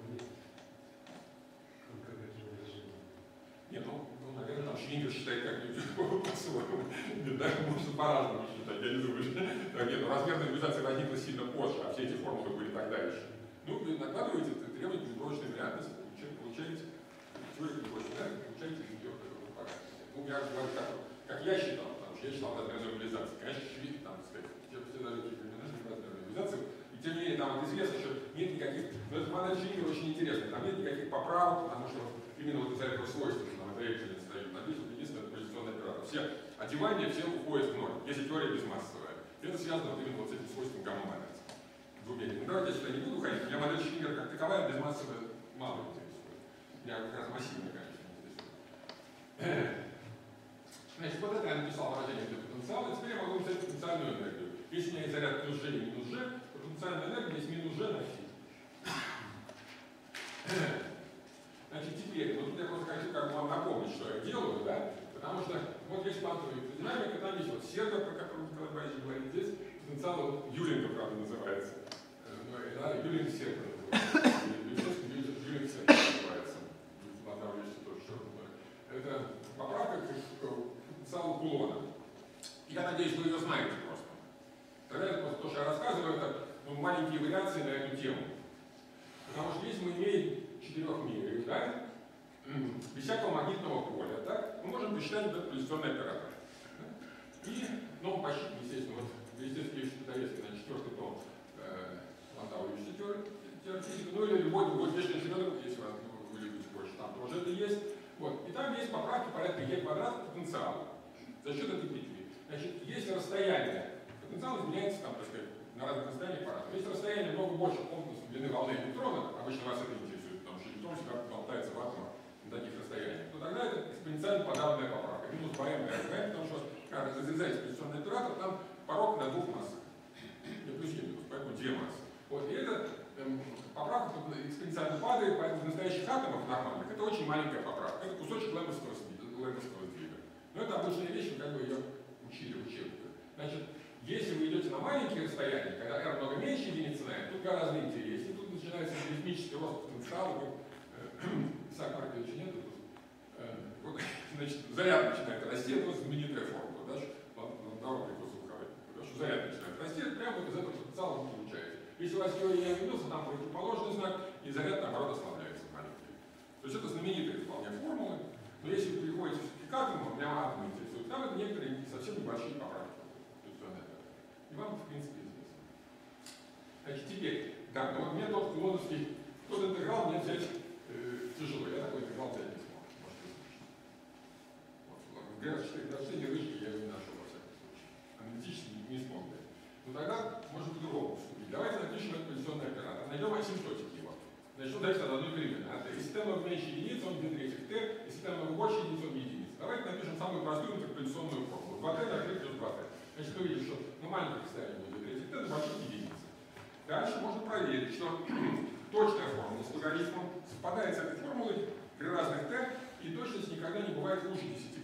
Speaker 1: Нет, ну, наверное, там Швингер считает как-нибудь по-своему. Да, можно по-разному считать, я не думаю, что... Нет, ну, размерная индивидуализация возникла сильно позже, а все эти формулы были тогда еще. Ну, вы накладываете, требуете безброчной вероятности, получаете теорию безброчной вероятности, получаете ее пропаганду. Ну, я говорю, как я считал, потому что я считал размерную индивидуализацию. Конечно, Швингер, там, так сказать, все далекие времена, размерную индивидуализацию. И тем не менее, там вот известно, что нет никаких... Но эта модель Швингера очень интересная, там нет никаких поправок, потому что именно вот из-за этого свойства, что там это эпсилон стоит написано, единственное, это позиционный оператор. Все одевания, все уходят в ноль, если теория безмассовая. Это связано вот именно вот с этим свойством гамма-матрицы. Ну, давайте я сюда не буду ходить, меня модель Швингера как таковая безмассовая мало интересует. Меня как раз массивная, конечно, интересует. Значит, вот это я написал выражение для потенциала, теперь я могу написать потенциальную энергию. Если у меня есть заряд плюс G и минус G, то потенциальная энергия есть минус G на φ. Значит, теперь, вот тут я просто хочу как бы вам напомнить, что я делаю, да? Потому что вот есть квантовая динамика, там есть вот сервер, про который Николай Борисович говорит, здесь потенциал Юлинга, правда, называется. Да, Юлинг сервер называется. Юлинг сервер называется. Подавляющий тоже черт. Это поправка к потенциалу Кулона. Я надеюсь, вы ее знаете просто. Тогда это просто то, что я рассказываю, это маленькие вариации на эту тему. Потому что здесь мы имеем четырехмерие, да? Без всякого магнитного поля, так? Мы можем посчитать этот позиционный оператор. Да? И, ну, посчитать, естественно, вот естественно, Достоевский на 4-й том Ландау-Юрьевича теоретически, ну или любой другой внешний инженер, если вы любите больше, там тоже это есть. Вот. И там есть поправки порядка e квадрат потенциала за счет этой петли. Значит, если расстояние, потенциал изменяется там, так сказать, на разных расстояниях параметров. Если расстояние много больше комнатной длины волны электрона, обычно вас это интересует, потому что электрон всегда болтается в атомах на таких расстояниях, то тогда это экспоненциально подавленная поправка. Минус 2m на r, потому что когда разрезаете экспоненциальный оператор, там порог на двух массах. Не плюс и минус, поэтому две массы. Вот, и эта поправка экспоненциально падает, поэтому в настоящих атомах нормальных это очень маленькая поправка. Это кусочек лэмбовского сдвига. Но это обычная вещь, мы как бы ее учили в учебниках. Значит, если вы идете на маленькие расстояния, когда r много меньше единицы на r, тут гораздо интереснее. Тут начинается ритмический рост потенциала. Исаак Марковича нет тут. Вот, значит, заряд начинает расти, это вот знаменитая формула, да, народный курс выходит. Потому что заряд начинает расти, прямо вот из этого потенциала вы получаете. Если у вас теория минуса, там противоположный знак, и заряд, наоборот, ослабляется маленький. То есть это знаменитые вполне формулы, но если вы приходите к атому, меня атомы интересуют, там это некоторые совсем небольшие поправки. И вам, в принципе, известно. Значит, теперь, да, но вот мне тот кулоновский, тот интеграл мне взять тяжело, я такой интеграл взять не смог. Может, не слышно. Вот, в графической вышке я его не нашел, во всяком случае. Аналитически не смог взять. Ну тогда можно по-другому поступить. Давайте напишем этот позиционный оператор. Найдем асимптотик его. Значит, он дальше от одной переменной. Если t много меньше единицы, он 2 третьих t. Если t много больше единиц, он единиц. Давайте напишем самую простую интерполяционную формулу. 2t на 3 плюс 2t. Значит, вы видите, что на маленьких расстояниях будет 2 третьих t, на больших единицы. Дальше можно проверить, что точная формула с логарифмом совпадает с этой формулой при разных t, и точность никогда не бывает выше 10%.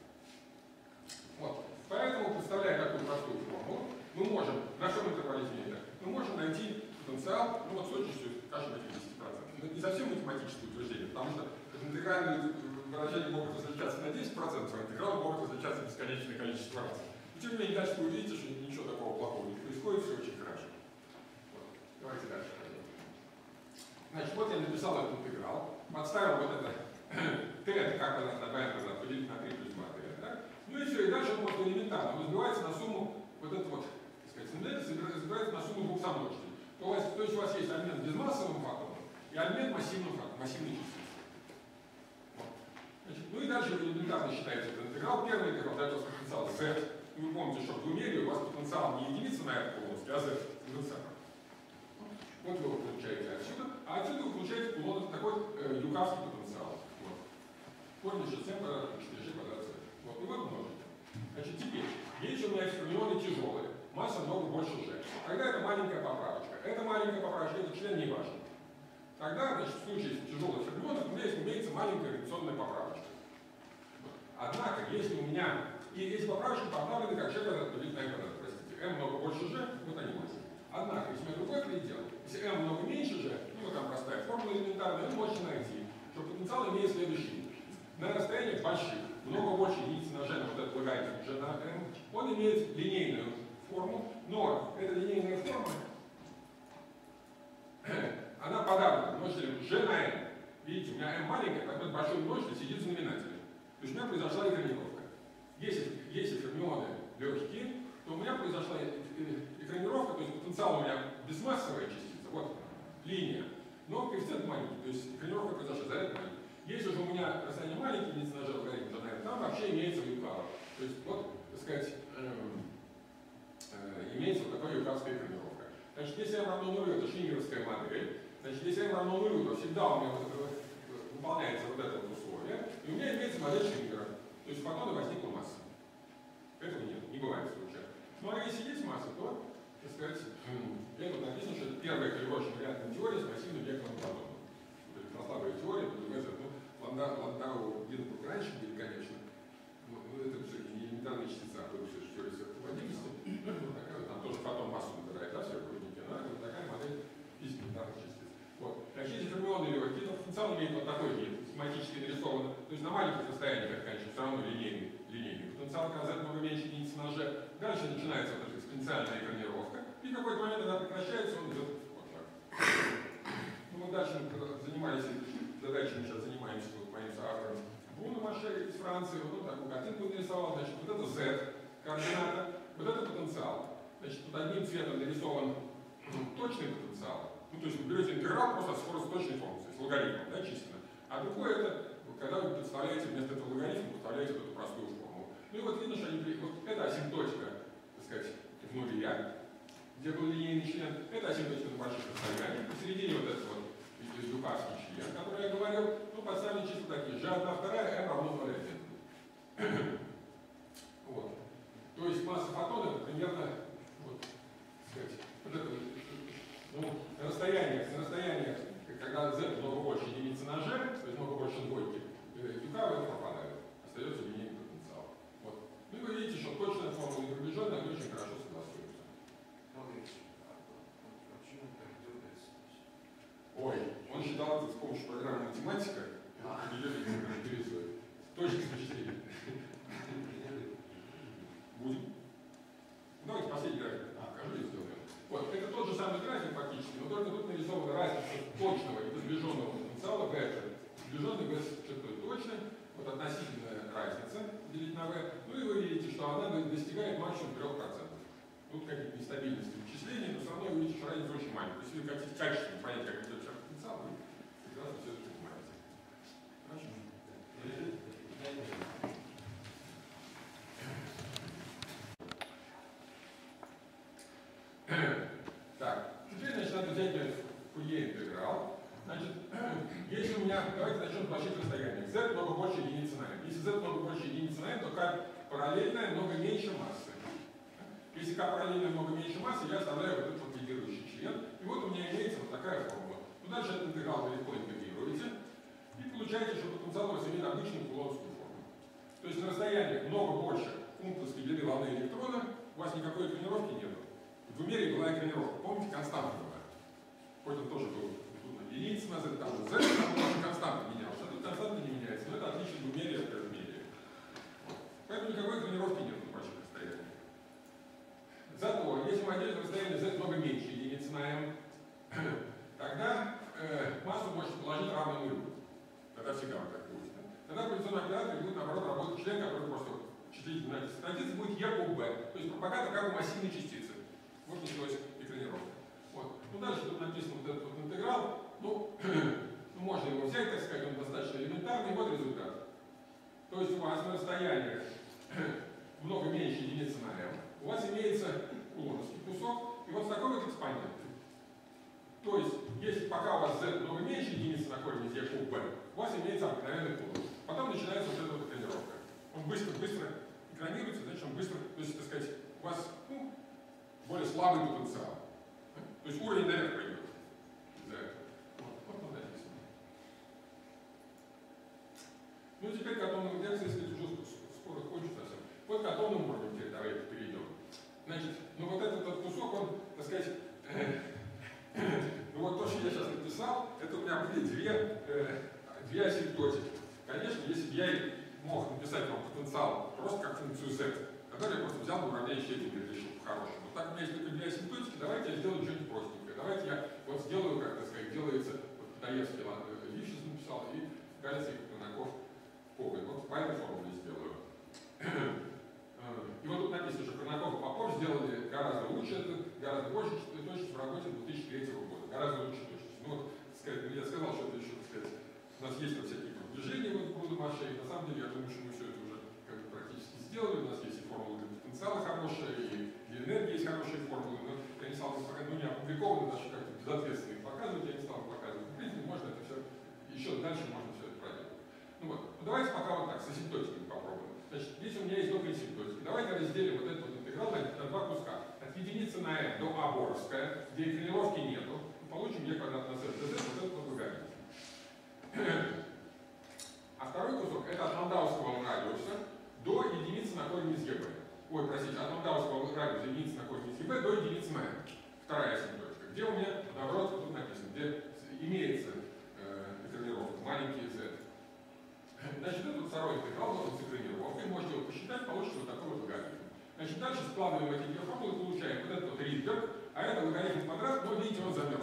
Speaker 1: Вот. Поэтому, представляя такую простую формулу, мы можем, на всем интервале изменения, мы можем найти потенциал, ну вот с точностью, скажем, 10%. Это не совсем математическое утверждение, потому что интегральные выражения могут различаться на 10%, а интегралы могут различаться бесконечное количество раз. Но тем не менее, дальше вы увидите, что ничего такого плохого не происходит, все очень хорошо. Вот. Давайте дальше пойдем. Значит, вот я написал этот интеграл, подставил вот это t, это как квадрат на 2n квадрат, поделить на 3 плюс 2t, да? Ну и все, и дальше он просто элементарно, он разбивается на сумму вот это вот, так сказать, разбивается на сумму двух сомножителей. То есть у вас есть обмен безмассовым фактором и обмен массивным фактором, массивной частицей. Вот. Значит, ну и дальше элементарно считается этот интеграл. Первый интеграл дает у вас потенциал z. Вы помните, что в двумерии у вас потенциал не единица на это полностью, а z конденсатор. Вот вы его получаете отсюда, а отсюда вы получаете такой юкавский потенциал. Вот. Поняли, что 7 квадрат, 4g квадрат z. Вот, и вы умножите. Значит, теперь, если у меня фермионы тяжелые, масса много больше g, тогда это маленькая поправочка. Эта маленькая поправочка, этот член не важен. Тогда, значит, в случае тяжелых фермионов у меня имеется маленькая реакционная поправочка. Однако, если у меня и эти поправочки поставлены как g квадрат поделить на m квадрат, простите, m много больше g, вот они маленькие. Однако, если у меня другой предел, если m много меньше g, ну там простая формула элементарная, вы можете найти, что потенциал имеет следующий вид. На расстояниях больших, много больше единицы на g, на вот этот логарифм g на m, он имеет линейную форму, но эта линейная форма, она подавлена множителем g на m. Видите, у меня m маленькая, так вот большой множитель сидит в знаменателе. То есть у меня произошла экранировка. Если фермионы легкие, то у меня произошла экранировка, то есть потенциал у меня безмассовая частица, вот линия, но коэффициент маленький, то есть экранировка произошла, заряд маленький. Если же у меня расстояние маленькие, единицы на g логарифм, там вообще имеется юкава. То есть вот, так сказать, имеется вот такая юкавская экранировка. Значит, если m равно нулю, это швингеровская модель. Значит, если m равно нулю, то всегда у меня выполняется вот это вот условие, и у меня имеется модель Швингера. То есть фотоны возникла масса. Этого нет, не бывает случая. Ну а если есть масса, то, так сказать, это вот написано, что это первая калибровочная вариантная теория с массивным вектором фотона. Это электрослабая теория, Ландау Гинзбург раньше были, конечно. Но это все-таки не элементарные частицы, а то все теория сверхпроводимости. Ну, такая, там тоже фотон массу набирает, да, сверхпроводники, но это вот такая модель физики элементарных частиц. Вот. Значит, если фермионы легкие, то потенциал имеет вот такой вид, схематически нарисован. То есть на маленьких расстояниях, конечно, все равно линейный. Потенциал оказывает много меньше единицы на g. Дальше начинается вот эта экспоненциальная экранировка. И в какой-то момент она прекращается, он идет вот так. Ну, мы дальше занимались задачами, сейчас занимаемся вот моим соавтором Бруно Маше из Франции. Вот он такую картинку нарисовал. Значит, вот это z координата, вот это потенциал. Значит, под одним цветом нарисован точный потенциал. Ну, то есть вы берете интеграл просто от скорости точной функции, с логарифмом, да, численно. А другое это, когда вы представляете вместо этого логарифма, представляете вот эту простую форму. Ну и вот видно, что они, вот это асимптотика, так сказать, в нуле, где был линейный член, это асимптотика на больших расстояниях. Посередине вот этот вот то есть дюкасский член, который я говорил, ну, подставили числа такие. G1, 2, m равно 0,1. Вот. То есть масса фотона это примерно, вот, сказать, вот это, ну, на расстояниях, когда z много больше единицы на g, то есть много больше двойки, дюка в это попадает. Остается линейный потенциал. Вот. Ну и вы видите, что точная формула и приближенная, они очень хорошо согласуются. Ой, он считал это с помощью программы математика, ее характеризует. Точки вычисления. Будем? Давайте последний график покажу и сделаем. Вот, это тот же самый график фактически, но только тут нарисована разница точного и приближенного потенциала v. Приближенный v с чертой точной, вот относительная разница делить на v. Ну и вы видите, что она достигает максимум 3%. Тут какие-то нестабильности вычислений, но все равно вы видите, что разница очень маленькая. Если вы хотите качественно понять, как идет потенциал, вы прекрасно все это понимаете. Хорошо? Так, теперь, значит, надо взять Фурье интеграл. Значит, если у меня, давайте начнем с больших расстояний. Z много больше единицы на m. Если Z много больше единицы на m, то K параллельная много меньше массы. Если K параллельная много меньше массы, я оставляю вот этот вот лидирующий член. И вот у меня имеется вот такая формула. Ну, дальше этот интеграл вы легко интегрируете. И получаете, что потенциал у вас имеет обычную кулоновскую форму. То есть на расстоянии много больше функции длины волны электрона у вас никакой экранировки нет. В умере была экранировка. Помните, константа была. Хоть он тоже был единица на Z, там Z, там тоже константа менялся. А тут константа не меняется, но это отлично в умере от размере. Поэтому никакой экранировки нет на больших расстояниях. Зато, если мы отделим расстояние Z много меньше единицы на m, тогда массу можете положить равно нулю. Тогда всегда вот так будет. Тогда корреляционный оператор будет, наоборот, работать член, который просто числительная традиция будет E по B. То есть пропаганда как бы массивной частицы. Вот началась экранировка. Вот. Ну дальше тут написано вот этот вот интеграл. Ну, можно его взять, так сказать, он достаточно элементарный. Вот результат. То есть у вас на расстояниях много меньше единицы на m. У вас имеется кулоновский кусок. И вот с такой вот экспонентой. То есть, если пока у вас z много меньше единицы на корень из e куб b, у вас имеется обыкновенный кулон. Потом начинается вот эта вот экранировка. Он быстро экранируется, значит он быстро, то есть, так сказать, у вас более слабый потенциал. То есть уровень наверх пойдет. Вот написано. Ну и теперь к атомным лекциям, если уже скоро кончится совсем. Вот к атомным уровням теперь давайте перейдем. Значит, ну вот этот кусок, он, так сказать, ну вот то, что я сейчас написал, это у меня были две асимптотики. Конечно, если бы я мог написать вам потенциал просто как функцию z, тогда я просто взял бы уравнение степени и решил по-хорошему. Но так у меня есть только две асимптотики, давайте я сделаю что-нибудь простенькое. Давайте я вот сделаю, как, так сказать, делается, вот Достоевский Лившиц написал, и Гальцев, Конаков, Попов. Вот по этой формуле сделаю. И вот тут написано, что Конаков и Попов сделали гораздо лучше, гораздо больше точность в работе 2003 года. Гораздо лучше точность. Ну вот, сказать, я сказал, что это еще, так сказать, у нас есть всякие движения вот в Брудомаше, и на самом деле я думаю, что мы все это уже как бы практически сделали. У нас есть и формулы для потенциала хорошие, и для энергии есть хорошие формулы, но я не стал показывать, ну не опубликованы, даже как-то безответственно их показывать, я не стал показывать. В принципе, можно это все, еще дальше можно все это проделать. Ну вот, ну давайте пока вот так, с асимптотиками попробуем. Значит, здесь у меня есть только асимптотики. Давайте разделим вот этот вот интеграл на два куска. От единицы на m до а боровская, где экранировки нету, получим e квадрат на z dz, вот этот вот логарифм. А второй кусок это от ландауского радиуса до единицы на корень из еб. Ой, простите, от ландауского радиуса единицы на корень из еб до единицы на m. Вторая асимптотика. Где у меня, наоборот, тут написано, где имеется экранировка, маленький z. Значит, этот второй интеграл должен с экранировкой, можете его посчитать, получится вот такой вот логарифм. Значит, дальше складываем эти две формулы, получаем вот этот вот Ридберг, а это логарифм квадрат, но видите, он замерз.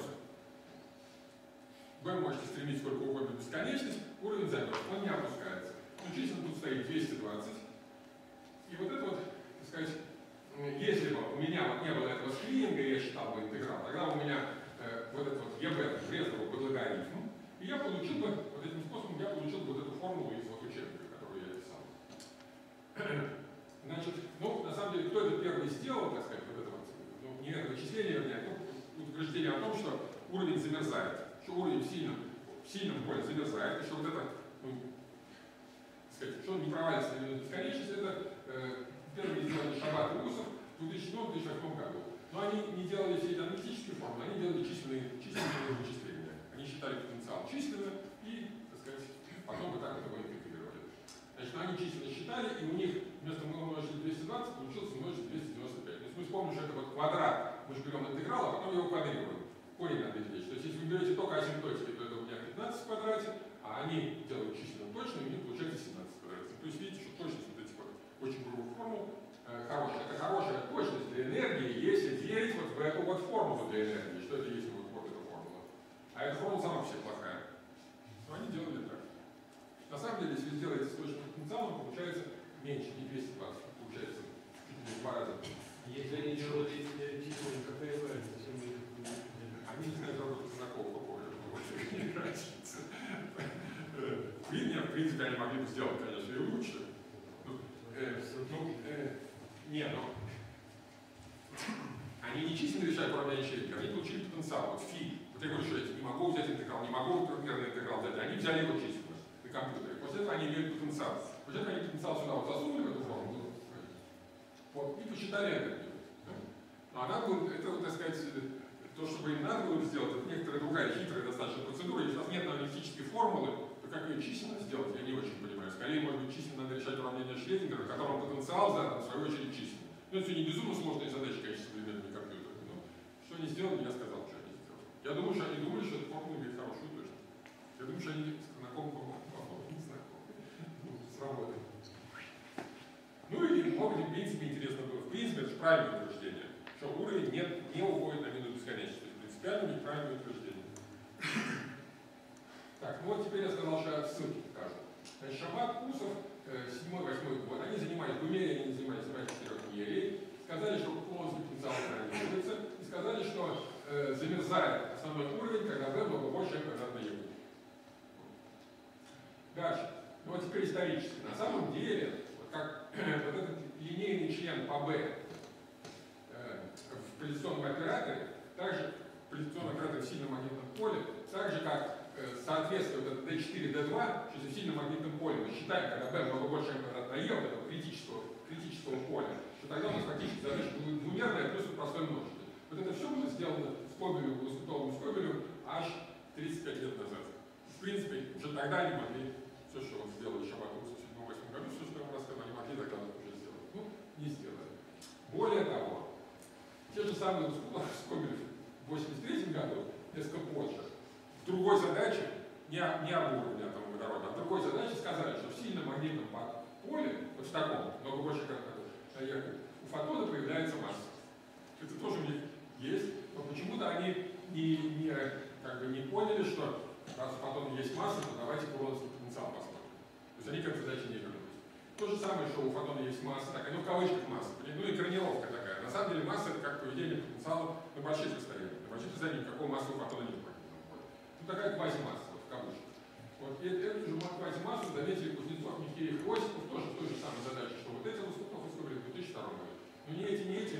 Speaker 1: Вы можете стремить сколько угодно в бесконечность, уровень замерз, он не опускается. Ну, численно тут стоит 220. И вот это вот, так сказать, если бы у меня вот не было этого скрининга, я считал бы интеграл, тогда у меня вот этот вот ЕБ врезал бы логарифм, и я получил бы, вот этим способом я получил бы вот эту формулу из вот учебника, которую я писал. Значит, ну, на самом деле, кто это первый сделал, так сказать, вот это вот, ну, не это вычисление, вернее, а утверждение о том, что уровень замерзает. что уровень в сильном поле замерзает, и что вот это, сказать, что он не провалится на минуту бесконечности, это первые сделали Шаббат и Усов в 2007-2008 году. Но они не делали все эти аналитические формулы, они делали численные вычисления. Они считали потенциал численно и, так сказать, потом вот так это интегрировали. Значит, они численно считали, и у них вместо множителя 220 получился множитель 295. То есть мы вспомним, что это вот квадрат, мы же берем интеграл, а потом его квадрируем. Корень надо извлечь. То есть если вы берете только асимптотики, то это у меня 15 в квадрате, а они делают численно точно, и у них получается 17 в квадрате. То есть видите, что точность вот этих вот очень грубых формул хорошая. Это хорошая точность для энергии, если верить вот в эту вот формулу для энергии, что это есть вот эта формула. А эта формула сама вообще плохая. Но они делали так. На самом деле, если вы сделаете с точным потенциалом, получается меньше, не 220, получается чуть ли не в 2 раза.
Speaker 4: Если они делают численно, какая разница?
Speaker 1: Они не знают работать знакомого поля, не разница. Нет, в принципе, они могли бы сделать, конечно, и лучше. Они не численно решают уравнение Шрёдингера, они получили потенциал, вот фи. Вот я говорю, что я не могу взять интеграл, не могу трехмерный интеграл взять, они взяли его численность на компьютере. После этого они имеют потенциал. После этого они потенциал сюда вот засунули в эту формулу, вот, и посчитали энергию. Но она была, это, вот, так сказать, то, что бы им надо было сделать, это некоторая другая хитрая достаточно процедура. Если у нас нет аналитической формулы, то как ее численно сделать, я не очень понимаю. Скорее, может быть, численно надо решать уравнение Шрёдингера, в котором потенциал задан, в свою очередь, численно. Ну, это все не безумно сложные задачи, конечно, современными компьютерами. Но что они сделали, я сказал, что они сделали. Я думаю, что они думали, что эта формула имеет хорошую точность. Я думаю, что они знакомы, не знакомы, сработали. Ну и много, в принципе, интересно было. В принципе, это же правильное утверждение, что уровень не уходит на минуту бесконечности. То есть принципиально неправильное утверждение. Так, ну вот теперь я сказал, что я ссылки покажу. Значит, Шаббат, Усов, 7-8 год, они занимались, в умере они занимались 4 неделей, сказали, что полностью потенциал ограничивается, и сказали, что замерзает основной уровень, когда v много больше, чем квадратной e. Дальше. Ну вот теперь исторически. На самом деле, вот как вот этот линейный член по b в позиционном операторе, также в позиционном операторе в сильном магнитном поле, так же как соответствие вот это D4, D2, что в сильном магнитном поле мы считаем, когда b много больше, чем квадратная e, вот этого критического поля, что тогда у нас фактически задача будет двумерная плюс простой множитель. Вот это все было сделано Скобелевым, Лоскутовым Скобелевым аж 35 лет назад. В принципе, уже тогда они могли все, что он сделал еще в 1987-1988 году, все, что я вам рассказал, они могли тогда уже сделать. Ну, не сделали. Более того, те же самые Лоскутов Скобелев в 1983 году, несколько позже, в другой задаче, не об уровне атомного водорода, а в другой задаче сказали, что в сильном магнитном поле, вот в таком, много больше как у фотона появляется масса. Это тоже у них есть, но почему-то они не поняли, что раз у фотона есть масса, то давайте куроновский потенциал посмотрим. То есть они к этой задаче не вернулись. То же самое, что у фотона есть масса, так, ну в кавычках масса, ну экранировка такая. На самом деле масса это как поведение потенциала на больших расстояниях. На больших расстояниях никакого массы у фотона нет. Ну такая квазимасса, вот в кавычках. Вот и эту же квазимассу заметили Кузнецов, Михеев и Осипов тоже в той же самой задаче, что вот эти Лоскутов и Скобелев в 2002 году. Но ни эти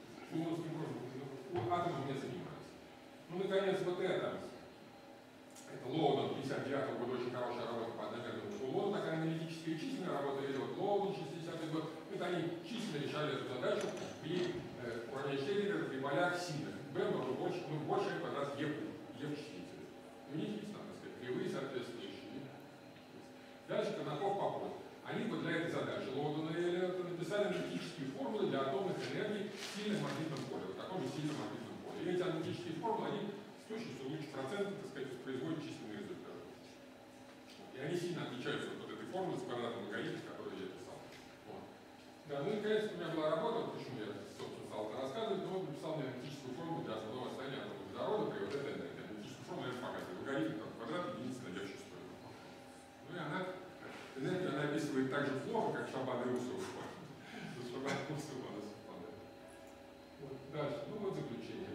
Speaker 1: атомом не занимались. Ну, наконец, вот это Лоудон 59 года, очень хорошая работа по одномерному. У Лоудона такая аналитическая и численная работа, или вот Лоудон 60-й год, это они численно решали эту задачу при уравнении Шрёдингера при полях сильных. b много больше, больше квадрат e в числителе. У них есть, надо сказать, кривые соответствующие. Дальше Конаков Попов. Они вот для этой задачи Лоудона и Эллиота написали аналитические формулы для атомных энергий в сильном магнитном поле, в таком же сильном магнитном поле. И эти аналитические формулы, они с точностью лучше процента, так сказать, производят численные результаты. И они сильно отличаются от этой формулы с квадратным логарифмом, которую я писал. Вот. Да, ну и, конечно, у меня была работа, почему я, собственно, стал это рассказывать, но он написал мне аналитическую формулу для основного состояния атомного водорода при вот этой энергии. Аналитическую формулу я показываю. Логарифм как квадрат единицы найдешь стоимость. Ну и энергию она описывает так же плохо, как Шаббат и Усов. Шаббат и Усов она совпадает. Вот, дальше. Ну вот заключение.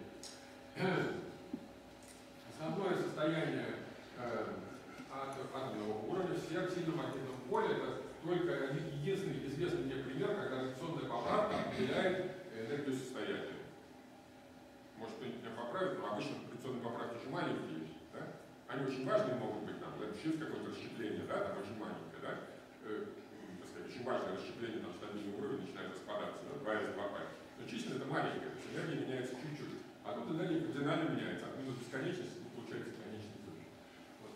Speaker 1: Основное состояние атомного уровня в сверхсильном магнитном поле — это только единственный известный мне пример, когда радиационная поправка определяет энергию состояния. Может, кто-нибудь меня поправит, но обычно радиационные поправки же маленькие, да? очень важные могут быть, там, через какое-то расщепление, да, там очень маленькое, да, так сказать, очень важное расщепление, там, стабильный уровень начинает распадаться, да, 2s, 2π. Но численно это маленькое, то есть энергия меняется чуть-чуть. А тут энергия кардинально меняется, от минус бесконечности получается конечный случай. Вот.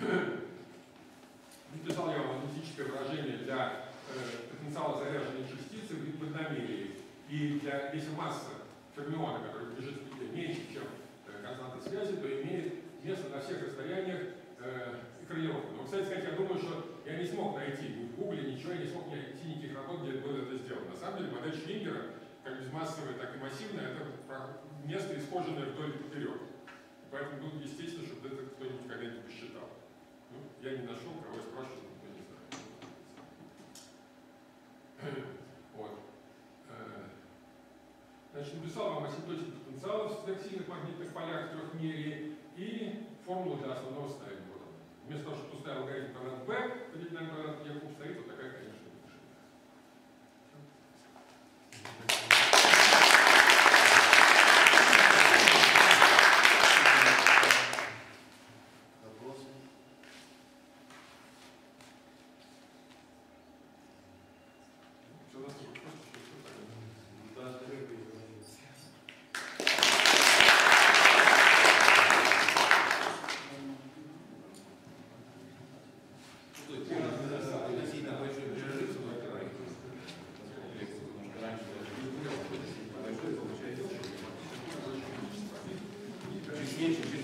Speaker 1: Написал я вам аналитическое выражение для потенциала заряженной частицы в одномерии. И если масса фермиона, который бежит в петле, меньше, чем константа связи, то имеет место на всех расстояниях экранировки. Но, кстати сказать, я думаю, что я не смог найти ни в Гугле ничего, я не смог найти никаких работ, где было это сделано. На самом деле модель Швингера, как безмассовая, так и массивная, это место, исхоженное вдоль и поперек. Поэтому было естественно, чтобы это кто-нибудь когда-нибудь посчитал. Ну, я не нашел, кого я спрашивал, никто не знает. Вот. Значит, написал вам асимптотику потенциала в сверхсильных магнитных полях в трехмерии и формулу для основного состояния. Вот она. Вместо того, чтобы тут ставил логарифм квадрат b, поделить на квадрат e куб, стоит вот такая, конечно, решение.
Speaker 3: Вопросы?
Speaker 1: Все настолько просто, что все понятно.
Speaker 4: Да, здоровья.
Speaker 3: Относительно большой перерыв. Чуть меньше, чуть